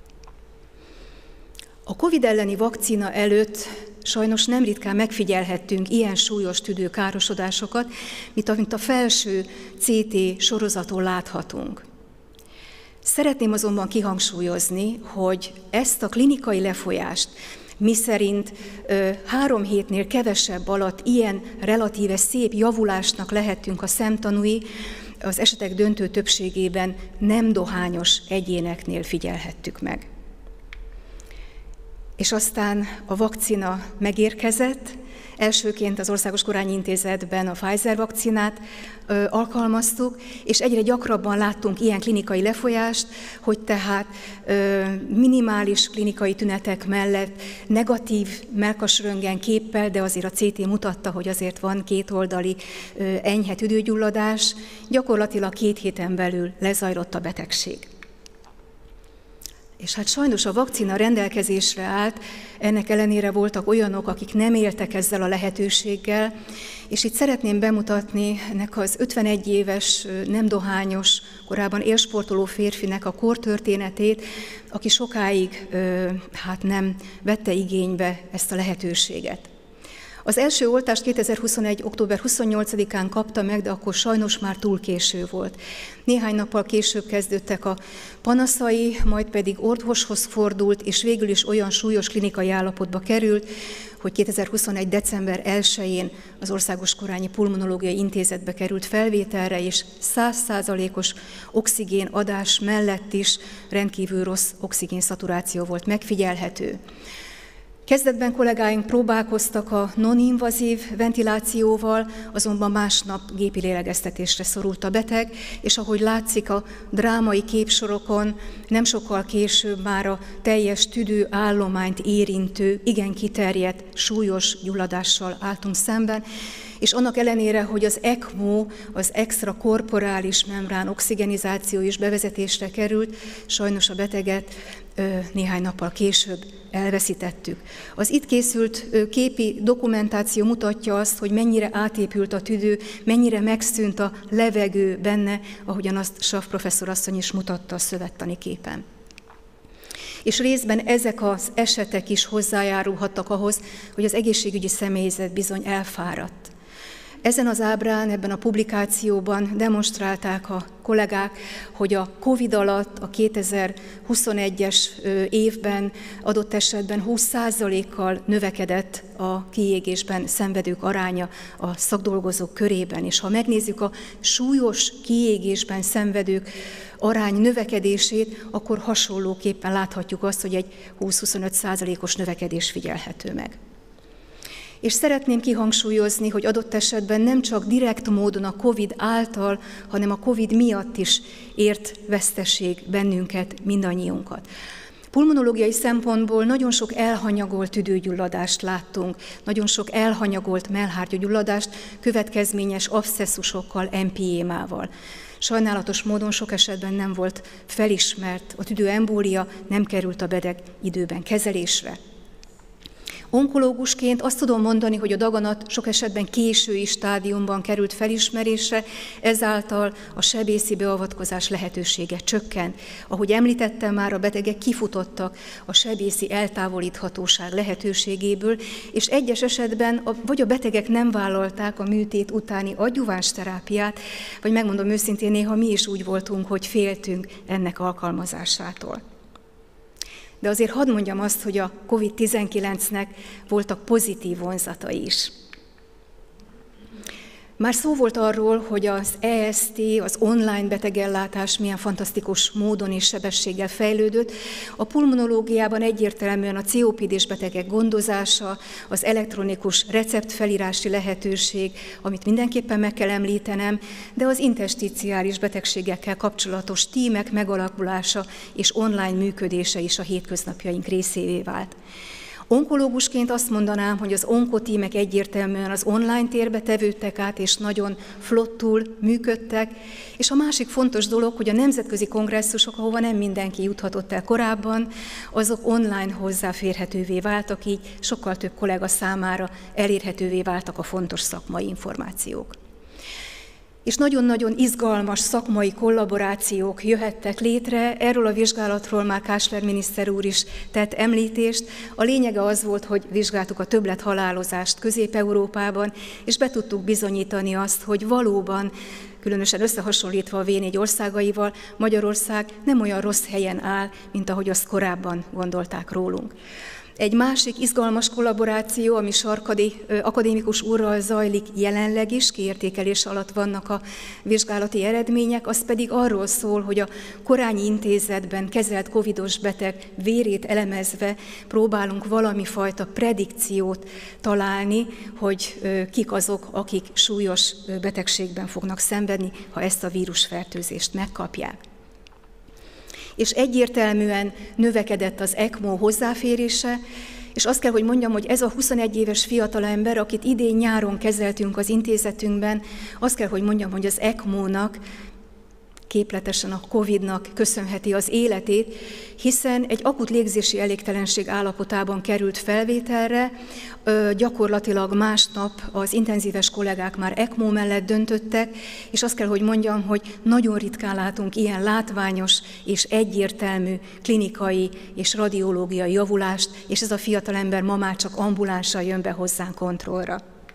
E: A Covid elleni vakcina előtt sajnos nem ritkán megfigyelhettünk ilyen súlyos tüdőkárosodásokat, mint amit a felső cé té sorozaton láthatunk. Szeretném azonban kihangsúlyozni, hogy ezt a klinikai lefolyást, miszerint ö, három hétnél kevesebb alatt ilyen relatíve szép javulásnak lehetünk a szemtanúi, az esetek döntő többségében nem dohányos egyéneknél figyelhettük meg. És aztán a vakcina megérkezett, elsőként az Országos Korányi Intézetben a Pfizer vakcinát ö, alkalmaztuk, és egyre gyakrabban láttunk ilyen klinikai lefolyást, hogy tehát ö, minimális klinikai tünetek mellett negatív mellkasröntgen képpel, de azért a cé té mutatta, hogy azért van kétoldali ö, enyhe tüdőgyulladás, gyakorlatilag két héten belül lezajlott a betegség. És hát sajnos a vakcina rendelkezésre állt, ennek ellenére voltak olyanok, akik nem éltek ezzel a lehetőséggel, és itt szeretném bemutatni ennek az ötvenegy éves, nem dohányos, korábban élsportoló férfinek a kortörténetét, aki sokáig hát nem vette igénybe ezt a lehetőséget. Az első oltást kétezer-huszonegy. október huszonnyolcadikán kapta meg, de akkor sajnos már túl késő volt. Néhány nappal később kezdődtek a panaszai, majd pedig orvoshoz fordult, és végül is olyan súlyos klinikai állapotba került, hogy kétezer-huszonegy. december elsején az Országos Korányi Pulmonológiai Intézetbe került felvételre, és száz százalékos oxigén adás mellett is rendkívül rossz oxigénszaturáció volt megfigyelhető. Kezdetben kollégáink próbálkoztak a non-invazív ventilációval, azonban másnap gépi lélegeztetésre szorult a beteg, és ahogy látszik a drámai képsorokon, nem sokkal később már a teljes tüdőállományt érintő, igen kiterjedt, súlyos gyulladással álltunk szemben, és annak ellenére, hogy az ECMO, az extrakorporális membrán oxigenizáció is bevezetésre került, sajnos a beteget néhány nappal később elveszítettük. Az itt készült képi dokumentáció mutatja azt, hogy mennyire átépült a tüdő, mennyire megszűnt a levegő benne, ahogyan azt Schaff professzorasszony is mutatta a szövettani képen. És részben ezek az esetek is hozzájárulhattak ahhoz, hogy az egészségügyi személyzet bizony elfáradt. Ezen az ábrán, ebben a publikációban demonstrálták a kollégák, hogy a Covid alatt a kétezer-huszonegyes évben adott esetben húsz százalékkal növekedett a kiégésben szenvedők aránya a szakdolgozók körében. És ha megnézzük a súlyos kiégésben szenvedők arány növekedését, akkor hasonlóképpen láthatjuk azt, hogy egy húsz-huszonöt százalékos növekedés figyelhető meg. És szeretném kihangsúlyozni, hogy adott esetben nem csak direkt módon a Covid által, hanem a Covid miatt is ért veszteség bennünket, mindannyiunkat. Pulmonológiai szempontból nagyon sok elhanyagolt tüdőgyulladást láttunk, nagyon sok elhanyagolt mellhártyagyulladást következményes abszesszusokkal, empiémával. Sajnálatos módon sok esetben nem volt felismert a tüdőembólia, nem került a beteg időben kezelésre. Onkológusként azt tudom mondani, hogy a daganat sok esetben késői stádiumban került felismerésre, ezáltal a sebészi beavatkozás lehetősége csökkent. Ahogy említettem már, a betegek kifutottak a sebészi eltávolíthatóság lehetőségéből, és egyes esetben a, vagy a betegek nem vállalták a műtét utáni adjuváns terápiát, vagy megmondom őszintén, néha mi is úgy voltunk, hogy féltünk ennek alkalmazásától. De azért hadd mondjam azt, hogy a Covid tizenkilencnek voltak pozitív vonzatai is. Már szó volt arról, hogy az E S T, az online betegellátás milyen fantasztikus módon és sebességgel fejlődött. A pulmonológiában egyértelműen a cé o pé dés betegek gondozása, az elektronikus receptfelírási lehetőség, amit mindenképpen meg kell említenem, de az intersticiális betegségekkel kapcsolatos tímek megalakulása és online működése is a hétköznapjaink részévé vált. Onkológusként azt mondanám, hogy az onkotímek egyértelműen az online térbe tevődtek át, és nagyon flottul működtek. És a másik fontos dolog, hogy a nemzetközi kongresszusok, ahova nem mindenki juthatott el korábban, azok online hozzáférhetővé váltak, így sokkal több kollega számára elérhetővé váltak a fontos szakmai információk. És nagyon-nagyon izgalmas szakmai kollaborációk jöhettek létre. Erről a vizsgálatról már Kásler miniszter úr is tett említést. A lényege az volt, hogy vizsgáltuk a többlethalálozást Közép-Európában, és be tudtuk bizonyítani azt, hogy valóban, különösen összehasonlítva a vé négy országaival, Magyarország nem olyan rossz helyen áll, mint ahogy azt korábban gondolták rólunk. Egy másik izgalmas kollaboráció, ami Sarkadi akadémikus úrral zajlik jelenleg is, kiértékelés alatt vannak a vizsgálati eredmények, az pedig arról szól, hogy a Korányi Intézetben kezelt covidos beteg vérét elemezve próbálunk valami fajta predikciót találni, hogy kik azok, akik súlyos betegségben fognak szenvedni, ha ezt a vírusfertőzést megkapják. És egyértelműen növekedett az ECMO hozzáférése, és azt kell, hogy mondjam, hogy ez a huszonegy éves fiatalember, akit idén nyáron kezeltünk az intézetünkben, azt kell, hogy mondjam, hogy az ECMO-nak, képletesen a Covidnak köszönheti az életét, hiszen egy akut légzési elégtelenség állapotában került felvételre, gyakorlatilag másnap az intenzíves kollégák már ECMO mellett döntöttek, és azt kell, hogy mondjam, hogy nagyon ritkán látunk ilyen látványos és egyértelmű klinikai és radiológiai javulást, és ez a fiatalember ma már csak ambulánssal jön be hozzánk kontrollra.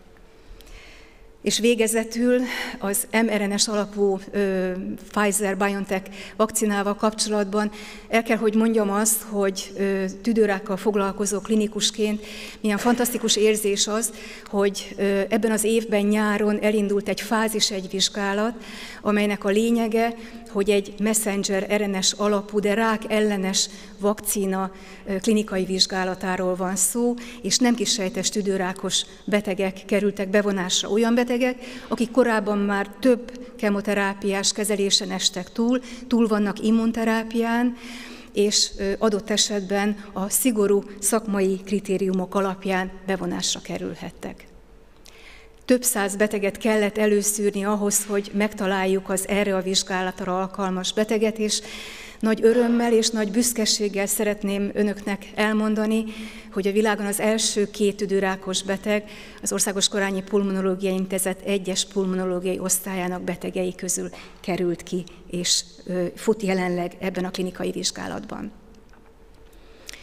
E: És végezetül az em er en es alapú ö, Pfizer-BioNTech vakcinával kapcsolatban el kell, hogy mondjam azt, hogy ö, tüdőrákkal foglalkozó klinikusként milyen fantasztikus érzés az, hogy ö, ebben az évben nyáron elindult egy fázis egy vizsgálat, amelynek a lényege, hogy egy messenger er en es alapú, de rák ellenes vakcína klinikai vizsgálatáról van szó, és nem kissejtes tüdőrákos betegek kerültek bevonásra, olyan betegek, akik korábban már több kemoterápiás kezelésen estek túl, túl vannak immunterápián, és adott esetben a szigorú szakmai kritériumok alapján bevonásra kerülhettek. Több száz beteget kellett előszűrni ahhoz, hogy megtaláljuk az erre a vizsgálatra alkalmas beteget, és nagy örömmel és nagy büszkeséggel szeretném önöknek elmondani, hogy a világon az első két tüdőrákos beteg az Országos Korányi Pulmonológiai Intézet egyes pulmonológiai osztályának betegei közül került ki, és fut jelenleg ebben a klinikai vizsgálatban.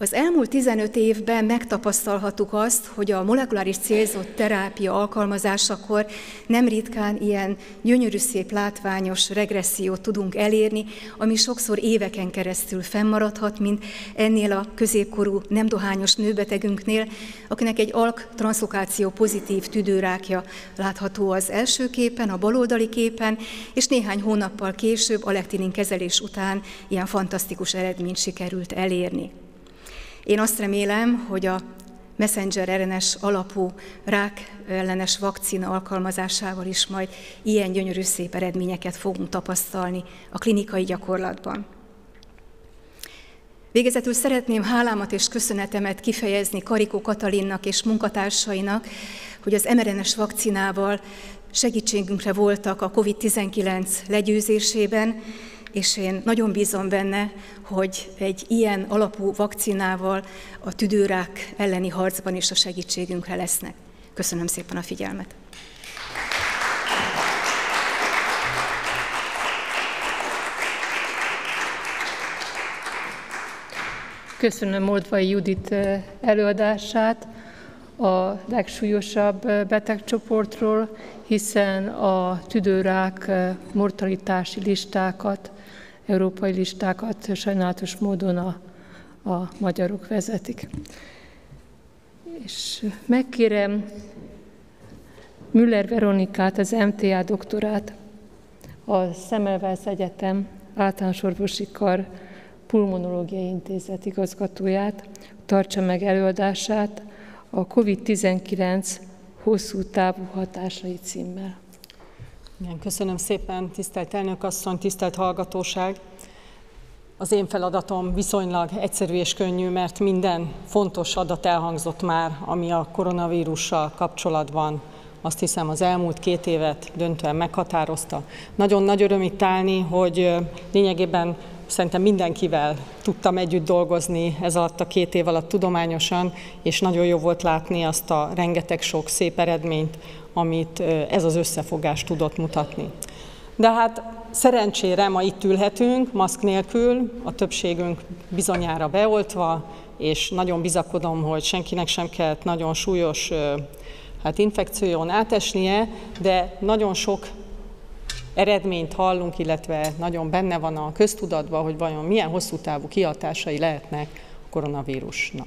E: Az elmúlt tizenöt évben megtapasztalhattuk azt, hogy a molekuláris célzott terápia alkalmazásakor nem ritkán ilyen gyönyörű szép látványos regressziót tudunk elérni, ami sokszor éveken keresztül fennmaradhat, mint ennél a középkorú nem dohányos nőbetegünknél, akinek egy alk-transzlokáció pozitív tüdőrákja látható az első képen, a baloldali képen, és néhány hónappal később alektinin kezelés után ilyen fantasztikus eredményt sikerült elérni. Én azt remélem, hogy a messenger er en es alapú rák ellenes vakcina alkalmazásával is majd ilyen gyönyörű szép eredményeket fogunk tapasztalni a klinikai gyakorlatban. Végezetül szeretném hálámat és köszönetemet kifejezni Karikó Katalinnak és munkatársainak, hogy az em er en es vakcinával segítségünkre voltak a kovid tizenkilenc legyőzésében, és én nagyon bízom benne, hogy egy ilyen alapú vakcinával a tüdőrák elleni harcban is a segítségünkre lesznek. Köszönöm szépen a figyelmet!
A: Köszönöm Moldvai Judit előadását a legsúlyosabb betegcsoportról, hiszen a tüdőrák mortalitási listákat, európai listákat sajnálatos módon a, a magyarok vezetik. És megkérem Müller Veronikát, az em té á doktorát, a Semmelweis Egyetem általános orvosi kar pulmonológiai intézet igazgatóját, tartsa meg előadását a kovid tizenkilenc hosszú távú hatásai címmel.
F: Igen, köszönöm szépen, tisztelt elnök asszony, tisztelt hallgatóság. Az én feladatom viszonylag egyszerű és könnyű, mert minden fontos adat elhangzott már, ami a koronavírussal kapcsolatban, azt hiszem, az elmúlt két évet döntően meghatározta. Nagyon nagy öröm itt állni, hogy lényegében szerintem mindenkivel tudtam együtt dolgozni ez alatt a két év alatt tudományosan, és nagyon jó volt látni azt a rengeteg sok szép eredményt, amit ez az összefogás tudott mutatni. De hát szerencsére ma itt ülhetünk, maszk nélkül, a többségünk bizonyára beoltva, és nagyon bizakodom, hogy senkinek sem kellett nagyon súlyos hát infekción átesnie, de nagyon sok eredményt hallunk, illetve nagyon benne van a köztudatban, hogy vajon milyen hosszú távú kihatásai lehetnek a koronavírusnak.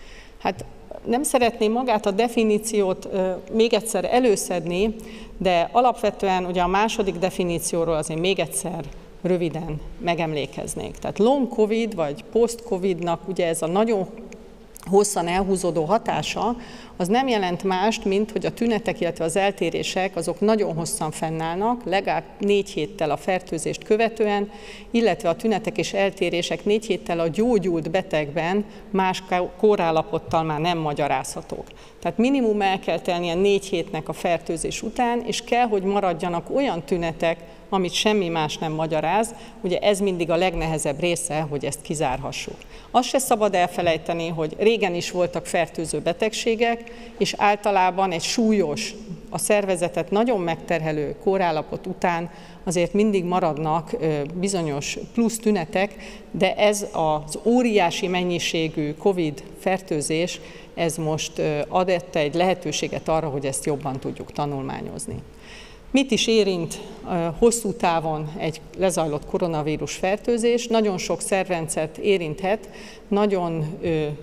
F: Hát nem szeretném magát a definíciót még egyszer előszedni, de alapvetően ugye a második definícióról azért még egyszer röviden megemlékeznék. Tehát long covid vagy post covidnak ugye ez a nagyon hosszan elhúzódó hatása, az nem jelent mást, mint hogy a tünetek, illetve az eltérések azok nagyon hosszan fennállnak, legalább négy héttel a fertőzést követően, illetve a tünetek és eltérések négy héttel a gyógyult betegben más kórállapottal már nem magyarázhatók. Tehát minimum el kell telnie négy hétnek a fertőzés után, és kell, hogy maradjanak olyan tünetek, amit semmi más nem magyaráz, ugye ez mindig a legnehezebb része, hogy ezt kizárhassuk. Azt se szabad elfelejteni, hogy régen is voltak fertőző betegségek, és általában egy súlyos, a szervezetet nagyon megterhelő kórállapot után azért mindig maradnak bizonyos plusz tünetek, de ez az óriási mennyiségű Covid fertőzés, ez most adott egy lehetőséget arra, hogy ezt jobban tudjuk tanulmányozni. Mit is érint hosszú távon egy lezajlott koronavírus fertőzés? Nagyon sok szervrendszert érinthet, nagyon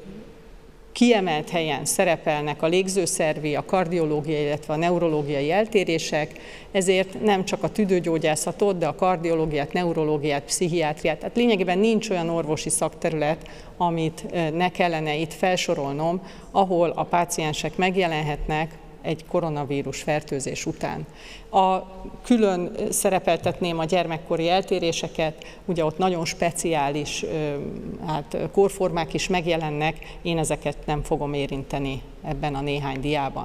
F: kiemelt helyen szerepelnek a légzőszervi, a kardiológiai, illetve a neurológiai eltérések, ezért nem csak a tüdőgyógyászatot, de a kardiológiát, neurológiát, pszichiátriát, tehát lényegében nincs olyan orvosi szakterület, amit ne kellene itt felsorolnom, ahol a páciensek megjelenhetnek egy koronavírus fertőzés után. A külön szerepeltetném a gyermekkori eltéréseket, ugye ott nagyon speciális hát, kórformák is megjelennek, én ezeket nem fogom érinteni ebben a néhány diában.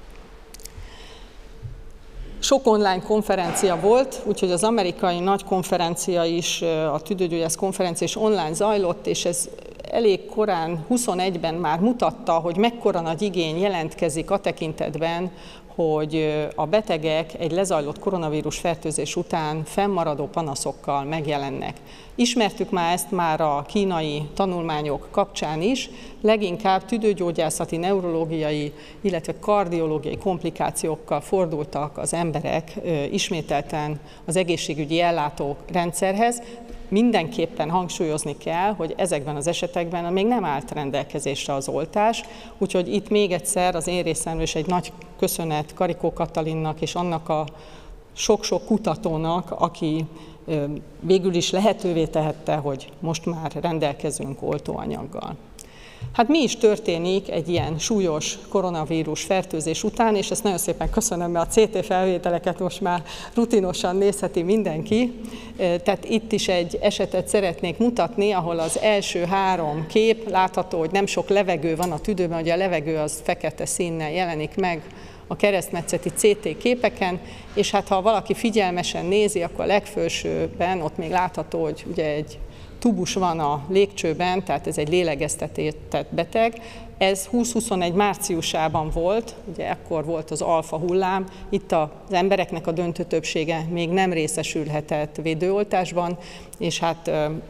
F: Sok online konferencia volt, úgyhogy az amerikai nagy konferencia is, a tüdőgyógyász konferencia is online zajlott, és ez elég korán, huszonegyben már mutatta, hogy mekkora nagy igény jelentkezik a tekintetben, hogy a betegek egy lezajlott koronavírus fertőzés után fennmaradó panaszokkal megjelennek. Ismertük már ezt már a kínai tanulmányok kapcsán is, leginkább tüdőgyógyászati, neurológiai, illetve kardiológiai komplikációkkal fordultak az emberek ismételten az egészségügyi ellátórendszerhez. Mindenképpen hangsúlyozni kell, hogy ezekben az esetekben még nem állt rendelkezésre az oltás, úgyhogy itt még egyszer az én részemről is egy nagy köszönet Karikó Katalinnak és annak a sok-sok kutatónak, aki végül is lehetővé tehette, hogy most már rendelkezünk oltóanyaggal. Hát mi is történik egy ilyen súlyos koronavírus fertőzés után, és ezt nagyon szépen köszönöm, mert a cé té felvételeket most már rutinosan nézheti mindenki. Tehát itt is egy esetet szeretnék mutatni, ahol az első három kép látható, hogy nem sok levegő van a tüdőben, ugye a levegő az fekete színnel jelenik meg a keresztmetszeti cé té képeken, és hát ha valaki figyelmesen nézi, akkor a legfelsőben ott még látható, hogy ugye egy tubus van a légcsőben, tehát ez egy lélegeztetett beteg. Ez húsz-huszonegy márciusában volt, ugye ekkor volt az alfa hullám, itt az embereknek a döntő többsége még nem részesülhetett védőoltásban, és hát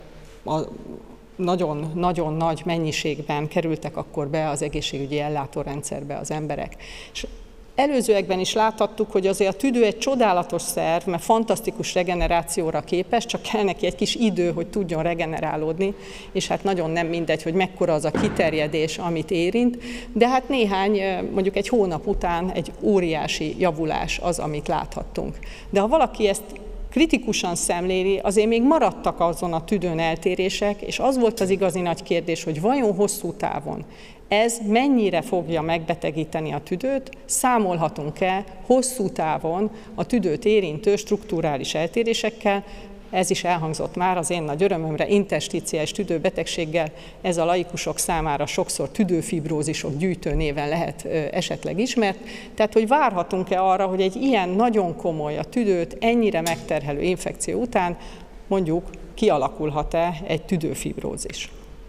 F: nagyon-nagyon nagy mennyiségben kerültek akkor be az egészségügyi ellátórendszerbe az emberek. És előzőekben is láthattuk, hogy azért a tüdő egy csodálatos szerv, mert fantasztikus regenerációra képes, csak kell neki egy kis idő, hogy tudjon regenerálódni, és hát nagyon nem mindegy, hogy mekkora az a kiterjedés, amit érint, de hát néhány, mondjuk egy hónap után egy óriási javulás az, amit láthattunk. De ha valaki ezt kritikusan szemléli, azért még maradtak azon a tüdőn eltérések, és az volt az igazi nagy kérdés, hogy vajon hosszú távon ez mennyire fogja megbetegíteni a tüdőt, számolhatunk-e hosszú távon a tüdőt érintő strukturális eltérésekkel. Ez is elhangzott már az én nagy örömömre, intersticiális tüdőbetegséggel, ez a laikusok számára sokszor tüdőfibrózisok gyűjtő néven lehet esetleg ismert. Tehát, hogy várhatunk-e arra, hogy egy ilyen nagyon komoly, a tüdőt ennyire megterhelő infekció után mondjuk kialakulhat-e egy tüdőfibrózis.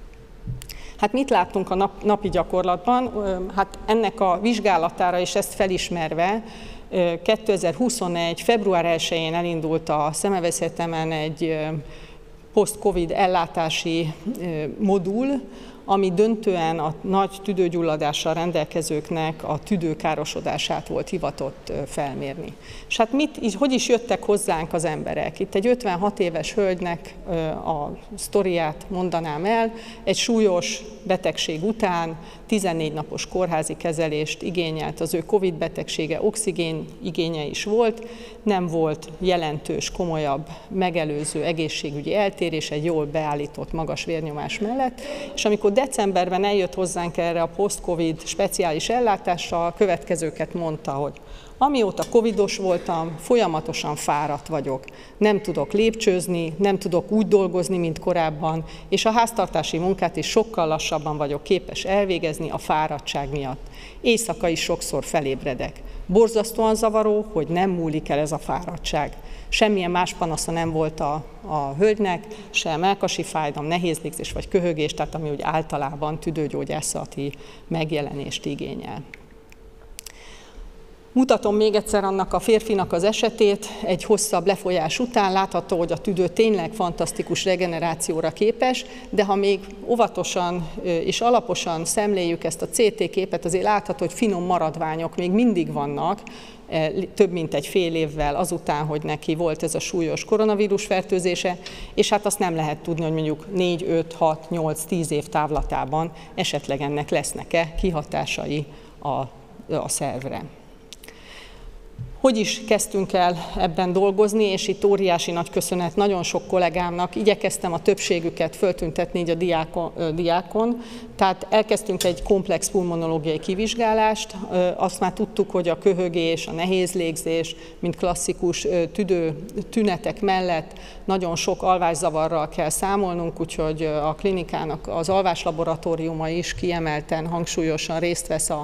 F: Hát mit láttunk a nap, napi gyakorlatban? Hát ennek a vizsgálatára és ezt felismerve kétezer-huszonegy. február elsején elindult a Semmelweis Egyetemen egy post-covid ellátási modul, ami döntően a nagy tüdőgyulladással rendelkezőknek a tüdőkárosodását volt hivatott felmérni. És hát mit, hogy is jöttek hozzánk az emberek? Itt egy ötvenhat éves hölgynek a sztoriát mondanám el, egy súlyos betegség után tizennégy napos kórházi kezelést igényelt, az ő Covid betegsége, oxigén igénye is volt, nem volt jelentős, komolyabb, megelőző egészségügyi eltérés egy jól beállított magas vérnyomás mellett, és amikor decemberben eljött hozzánk erre a post-covid speciális ellátásra, a következőket mondta, hogy amióta covidos voltam, folyamatosan fáradt vagyok. Nem tudok lépcsőzni, nem tudok úgy dolgozni, mint korábban, és a háztartási munkát is sokkal lassabban vagyok képes elvégezni a fáradtság miatt. Éjszaka is sokszor felébredek. Borzasztóan zavaró, hogy nem múlik el ez a fáradtság. Semmilyen más panasza nem volt a, a hölgynek, se mellkasi fájdalom, nehéz légzés vagy köhögés, tehát ami úgy általában tüdőgyógyászati megjelenést igényel. Mutatom még egyszer annak a férfinak az esetét, egy hosszabb lefolyás után látható, hogy a tüdő tényleg fantasztikus regenerációra képes, de ha még óvatosan és alaposan szemléljük ezt a cé té képet, azért látható, hogy finom maradványok még mindig vannak, több mint egy fél évvel azután, hogy neki volt ez a súlyos koronavírus fertőzése, és hát azt nem lehet tudni, hogy mondjuk négy, öt, hat, nyolc, tíz év távlatában esetleg ennek lesznek-e kihatásai a, a szervre. Hogy is kezdtünk el ebben dolgozni, és itt óriási nagy köszönet nagyon sok kollégámnak, igyekeztem a többségüket föltüntetni így a diákon, diákon. Tehát elkezdtünk egy komplex pulmonológiai kivizsgálást, azt már tudtuk, hogy a köhögés, a nehéz légzés, mint klasszikus tüdő tünetek mellett nagyon sok alvászavarral kell számolnunk, úgyhogy a klinikának az alváslaboratóriuma is kiemelten, hangsúlyosan részt vesz a,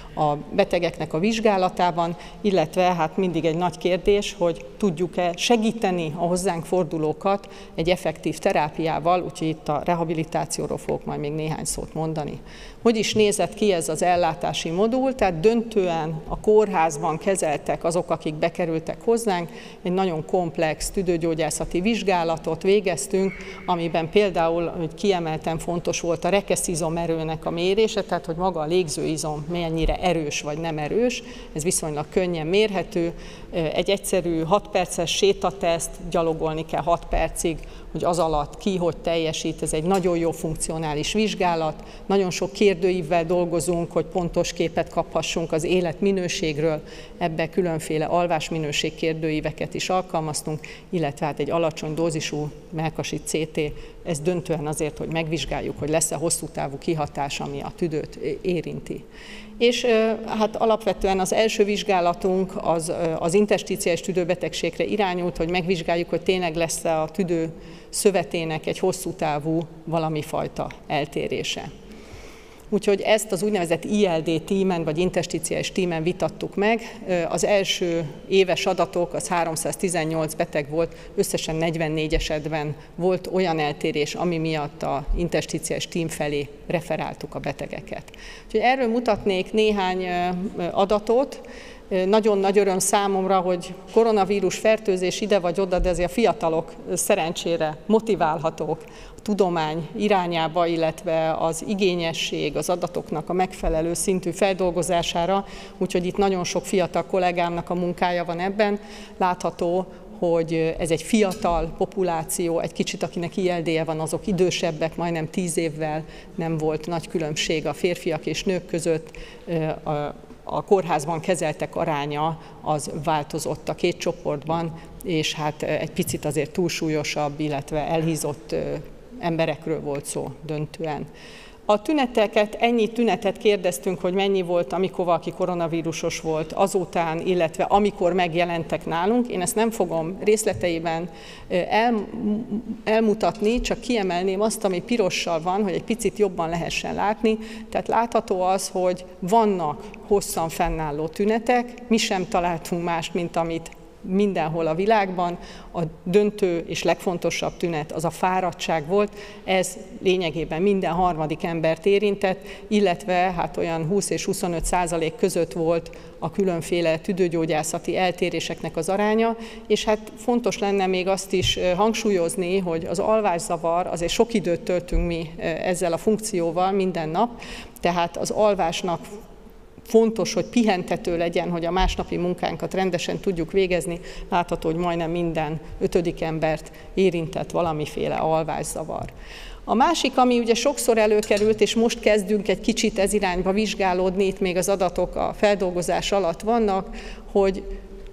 F: a betegeknek a vizsgálatában, illetve hát mindig egy nagy kérdés, hogy tudjuk-e segíteni a hozzánk fordulókat egy effektív terápiával, úgyhogy itt a rehabilitációról fogok majd még néhány szót mondani. Hogy is nézett ki ez az ellátási modul? Tehát döntően a kórházban kezeltek azok, akik bekerültek hozzánk, egy nagyon komplex tüdőgyógyászati vizsgálatot végeztünk, amiben például, hogy kiemelten fontos volt a rekeszizomerőnek a mérése, tehát hogy maga a légzőizom mennyire erős vagy nem erős, ez viszonylag könnyen mérhető. Egy egyszerű hat perces sétateszt, gyalogolni kell hat percig, hogy az alatt ki, hogy teljesít, ez egy nagyon jó funkcionális vizsgálat, nagyon sok kérdőívvel dolgozunk, hogy pontos képet kaphassunk az életminőségről, ebbe különféle alvásminőség kérdőíveket is alkalmaztunk, illetve hát egy alacsony dózisú mellkasi cé té, ez döntően azért, hogy megvizsgáljuk, hogy lesz-e hosszú távú kihatás, ami a tüdőt érinti. És hát alapvetően az első vizsgálatunk az, az intersticiális tüdőbetegségre irányult, hogy megvizsgáljuk, hogy tényleg lesz-e a tüdő szövetének egy hosszú távú valami fajta eltérése. Úgyhogy ezt az úgynevezett i el dé tímen, vagy intersticiális tímen vitattuk meg. Az első éves adatok, az háromszáztizennyolc beteg volt, összesen negyvennégy esetben volt olyan eltérés, ami miatt az intersticiális tím felé referáltuk a betegeket. Úgyhogy erről mutatnék néhány adatot. Nagyon nagy öröm számomra, hogy koronavírus fertőzés ide vagy oda, de azért a fiatalok szerencsére motiválhatók a tudomány irányába, illetve az igényesség, az adatoknak a megfelelő szintű feldolgozására, úgyhogy itt nagyon sok fiatal kollégámnak a munkája van ebben. Látható, hogy ez egy fiatal populáció, egy kicsit akinek i el dé-je van, azok idősebbek, majdnem tíz évvel, nem volt nagy különbség a férfiak és nők között. A kórházban kezeltek aránya az változott a két csoportban, és hát egy picit azért túlsúlyosabb, illetve elhízott emberekről volt szó döntően. A tüneteket, ennyi tünetet kérdeztünk, hogy mennyi volt, amikor valaki koronavírusos volt azután, illetve amikor megjelentek nálunk. Én ezt nem fogom részleteiben el, elmutatni, csak kiemelném azt, ami pirossal van, hogy egy picit jobban lehessen látni. Tehát látható az, hogy vannak hosszan fennálló tünetek, mi sem találtunk mást, mint amit mindenhol a világban. A döntő és legfontosabb tünet az a fáradtság volt, ez lényegében minden harmadik embert érintett, illetve hát olyan húsz és huszonöt százalék között volt a különféle tüdőgyógyászati eltéréseknek az aránya, és hát fontos lenne még azt is hangsúlyozni, hogy az alvászavar, azért sok időt töltünk mi ezzel a funkcióval minden nap, tehát az alvásnak fontos, hogy pihentető legyen, hogy a másnapi munkánkat rendesen tudjuk végezni. Látható, hogy majdnem minden ötödik embert érintett valamiféle alvászavar. A másik, ami ugye sokszor előkerült, és most kezdünk egy kicsit ez irányba vizsgálódni, itt még az adatok a feldolgozás alatt vannak, hogy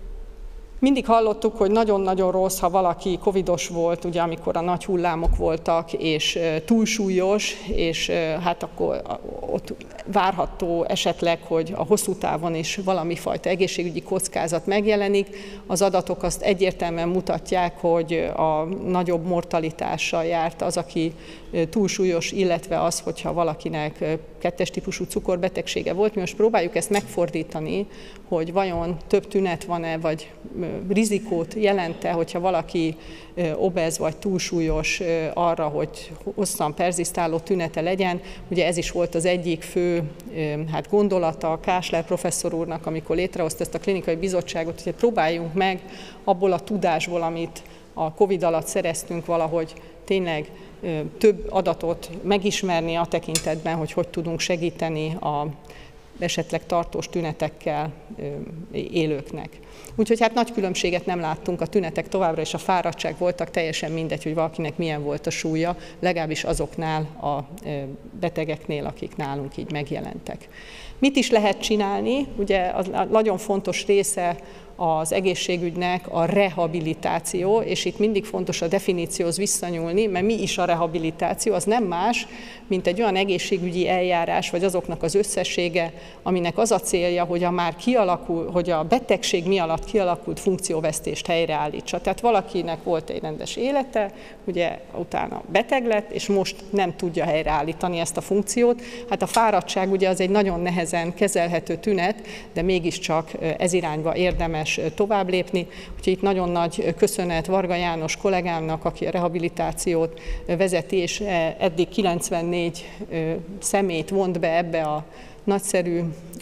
F: mindig hallottuk, hogy nagyon-nagyon rossz, ha valaki covidos volt, ugye amikor a nagy hullámok voltak, és túlsúlyos, és hát akkor ott várható esetleg, hogy a hosszú távon is valami fajta egészségügyi kockázat megjelenik. Az adatok azt egyértelműen mutatják, hogy a nagyobb mortalitással járt az, aki túlsúlyos, illetve az, hogyha valakinek kettes típusú cukorbetegsége volt. Mi most próbáljuk ezt megfordítani, hogy vajon több tünet van-e, vagy rizikót jelent-e, hogyha valaki obez vagy túlsúlyos arra, hogy hosszan perzisztáló tünete legyen. Ugye ez is volt az egyik fő hát gondolata Kásler professzor úrnak, amikor létrehozta ezt a klinikai bizottságot, hogy próbáljunk meg abból a tudásból, amit a Covid alatt szereztünk, valahogy tényleg több adatot megismerni a tekintetben, hogy hogy tudunk segíteni a esetleg tartós tünetekkel élőknek. Úgyhogy hát nagy különbséget nem láttunk, a tünetek továbbra is a fáradtság voltak, teljesen mindegy, hogy valakinek milyen volt a súlya, legalábbis azoknál a betegeknél, akik nálunk így megjelentek. Mit is lehet csinálni? Ugye a nagyon fontos része az egészségügynek a rehabilitáció, és itt mindig fontos a definícióhoz visszanyúlni, mert mi is a rehabilitáció, az nem más, mint egy olyan egészségügyi eljárás, vagy azoknak az összessége, aminek az a célja, hogy a már kialakul, hogy a betegség miatt kialakult funkcióvesztést helyreállítsa. Tehát valakinek volt egy rendes élete, ugye utána beteg lett, és most nem tudja helyreállítani ezt a funkciót. Hát a fáradtság ugye az egy nagyon nehezen kezelhető tünet, de mégiscsak ez irányba érdemes tovább lépni. Úgyhogy itt nagyon nagy köszönet Varga János kollégámnak, aki a rehabilitációt vezeti, és eddig kilencvennégy személyt vont be ebbe a nagyszerű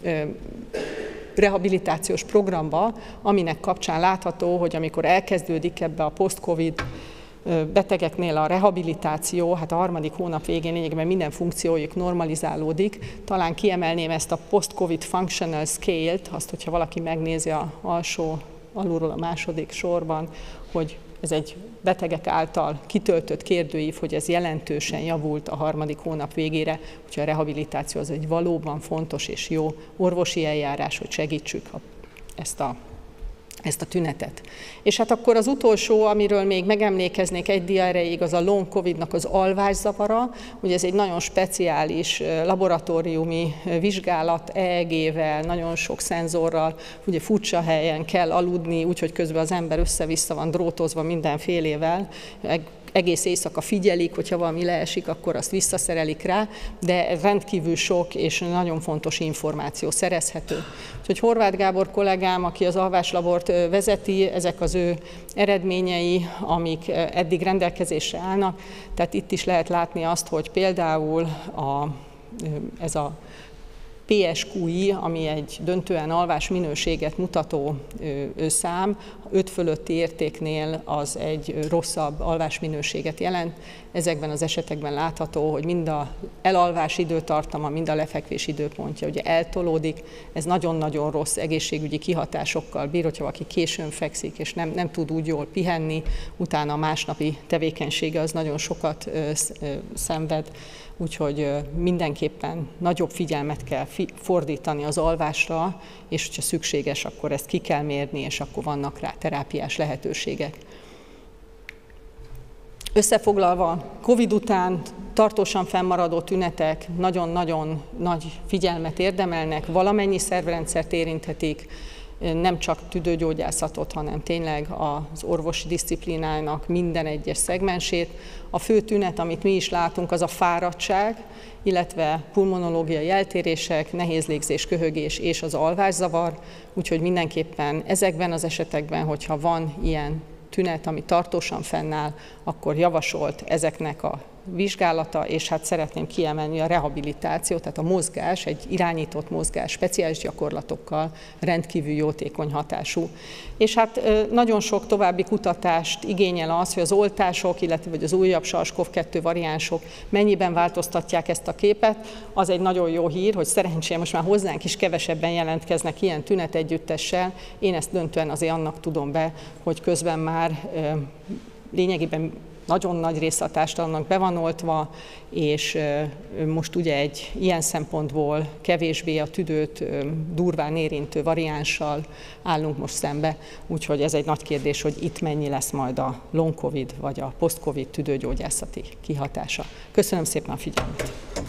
F: rehabilitációs programba, aminek kapcsán látható, hogy amikor elkezdődik ebbe a post-covid betegeknél a rehabilitáció, hát a harmadik hónap végén lényegében minden funkciójuk normalizálódik. Talán kiemelném ezt a post-covid functional scale-t, azt, hogyha valaki megnézi a alsó, alulról a második sorban, hogy ez egy betegek által kitöltött kérdőív, hogy ez jelentősen javult a harmadik hónap végére, úgyhogy a rehabilitáció az egy valóban fontos és jó orvosi eljárás, hogy segítsük ezt a ezt a tünetet. És hát akkor az utolsó, amiről még megemlékeznék egy dia erejéig, az a long covidnak az alvászavara. Ugye ez egy nagyon speciális laboratóriumi vizsgálat, é e gé-vel, nagyon sok szenzorral, ugye furcsa helyen kell aludni, úgyhogy közben az ember össze-vissza van drótozva mindenfélével, egész éjszaka figyelik, hogyha valami leesik, akkor azt visszaszerelik rá, de rendkívül sok és nagyon fontos információ szerezhető. Úgyhogy Horváth Gábor kollégám, aki az alváslabort vezeti, ezek az ő eredményei, amik eddig rendelkezésre állnak. Tehát itt is lehet látni azt, hogy például a, ez a pé es kú i, ami egy döntően alvás minőséget mutató szám, öt fölötti értéknél az egy rosszabb alvásminőséget jelent. Ezekben az esetekben látható, hogy mind az elalvás időtartama, mind a lefekvés időpontja ugye eltolódik. Ez nagyon-nagyon rossz egészségügyi kihatásokkal bír, hogyha valaki későn fekszik, és nem, nem tud úgy jól pihenni, utána a másnapi tevékenysége az nagyon sokat ö, ö, szenved. Úgyhogy mindenképpen nagyobb figyelmet kell fordítani az alvásra, és hogyha szükséges, akkor ezt ki kell mérni, és akkor vannak rá terápiás lehetőségek. Összefoglalva, Covid után tartósan fennmaradó tünetek nagyon-nagyon nagy figyelmet érdemelnek, valamennyi szervrendszert érinthetik, nem csak tüdőgyógyászatot, hanem tényleg az orvosi diszciplinának minden egyes szegmensét. A fő tünet, amit mi is látunk, az a fáradtság, illetve pulmonológiai eltérések, nehéz légzés, köhögés és az alvászavar, úgyhogy mindenképpen ezekben az esetekben, hogyha van ilyen tünet, ami tartósan fennáll, akkor javasolt ezeknek a vizsgálata, és hát szeretném kiemelni a rehabilitáció, tehát a mozgás, egy irányított mozgás, speciális gyakorlatokkal rendkívül jótékony hatású. És hát nagyon sok további kutatást igényel az, hogy az oltások, illetve vagy az újabb SARS-CoV kettő variánsok mennyiben változtatják ezt a képet. Az egy nagyon jó hír, hogy szerencsére most már hozzánk is kevesebben jelentkeznek ilyen tünetegyüttessel. Én ezt döntően azért annak tudom be, hogy közben már lényegében nagyon nagy része a társadalomnak be van oltva, és most ugye egy ilyen szempontból kevésbé a tüdőt durván érintő variánssal állunk most szembe, úgyhogy ez egy nagy kérdés, hogy itt mennyi lesz majd a long covid vagy a post covid tüdőgyógyászati kihatása. Köszönöm szépen a figyelmet!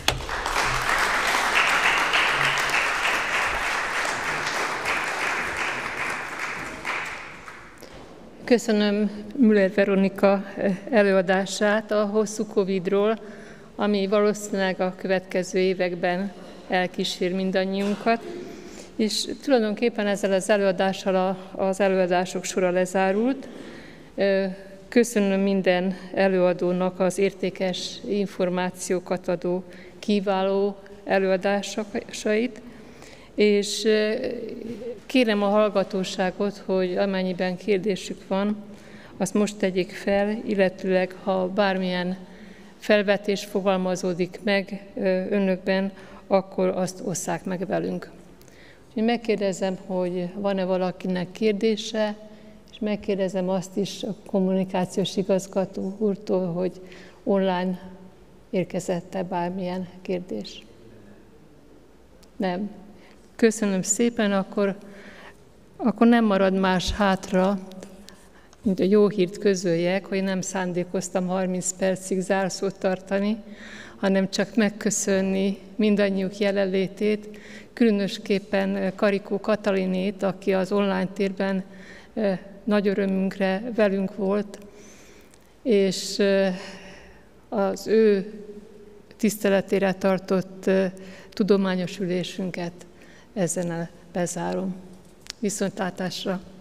A: Köszönöm Müller Veronika előadását a hosszú Covidról, ami valószínűleg a következő években elkísér mindannyiunkat. És tulajdonképpen ezzel az előadással az előadások sora lezárult. Köszönöm minden előadónak az értékes információkat adó kiváló előadásait, és kérem a hallgatóságot, hogy amennyiben kérdésük van, azt most tegyék fel, illetőleg ha bármilyen felvetés fogalmazódik meg önökben, akkor azt osszák meg velünk. Úgyhogy megkérdezem, hogy van-e valakinek kérdése, és megkérdezem azt is a kommunikációs igazgató úrtól, hogy online érkezett-e bármilyen kérdés. Nem. Köszönöm szépen, akkor akkor nem marad más hátra, mint a jó hírt közöljek, hogy nem szándékoztam harminc percig zárszót tartani, hanem csak megköszönni mindannyiuk jelenlétét, különösképpen Karikó Katalinét, aki az online térben nagy örömünkre velünk volt, és az ő tiszteletére tartott tudományos ülésünket ezen bezárom. Viszontlátásra!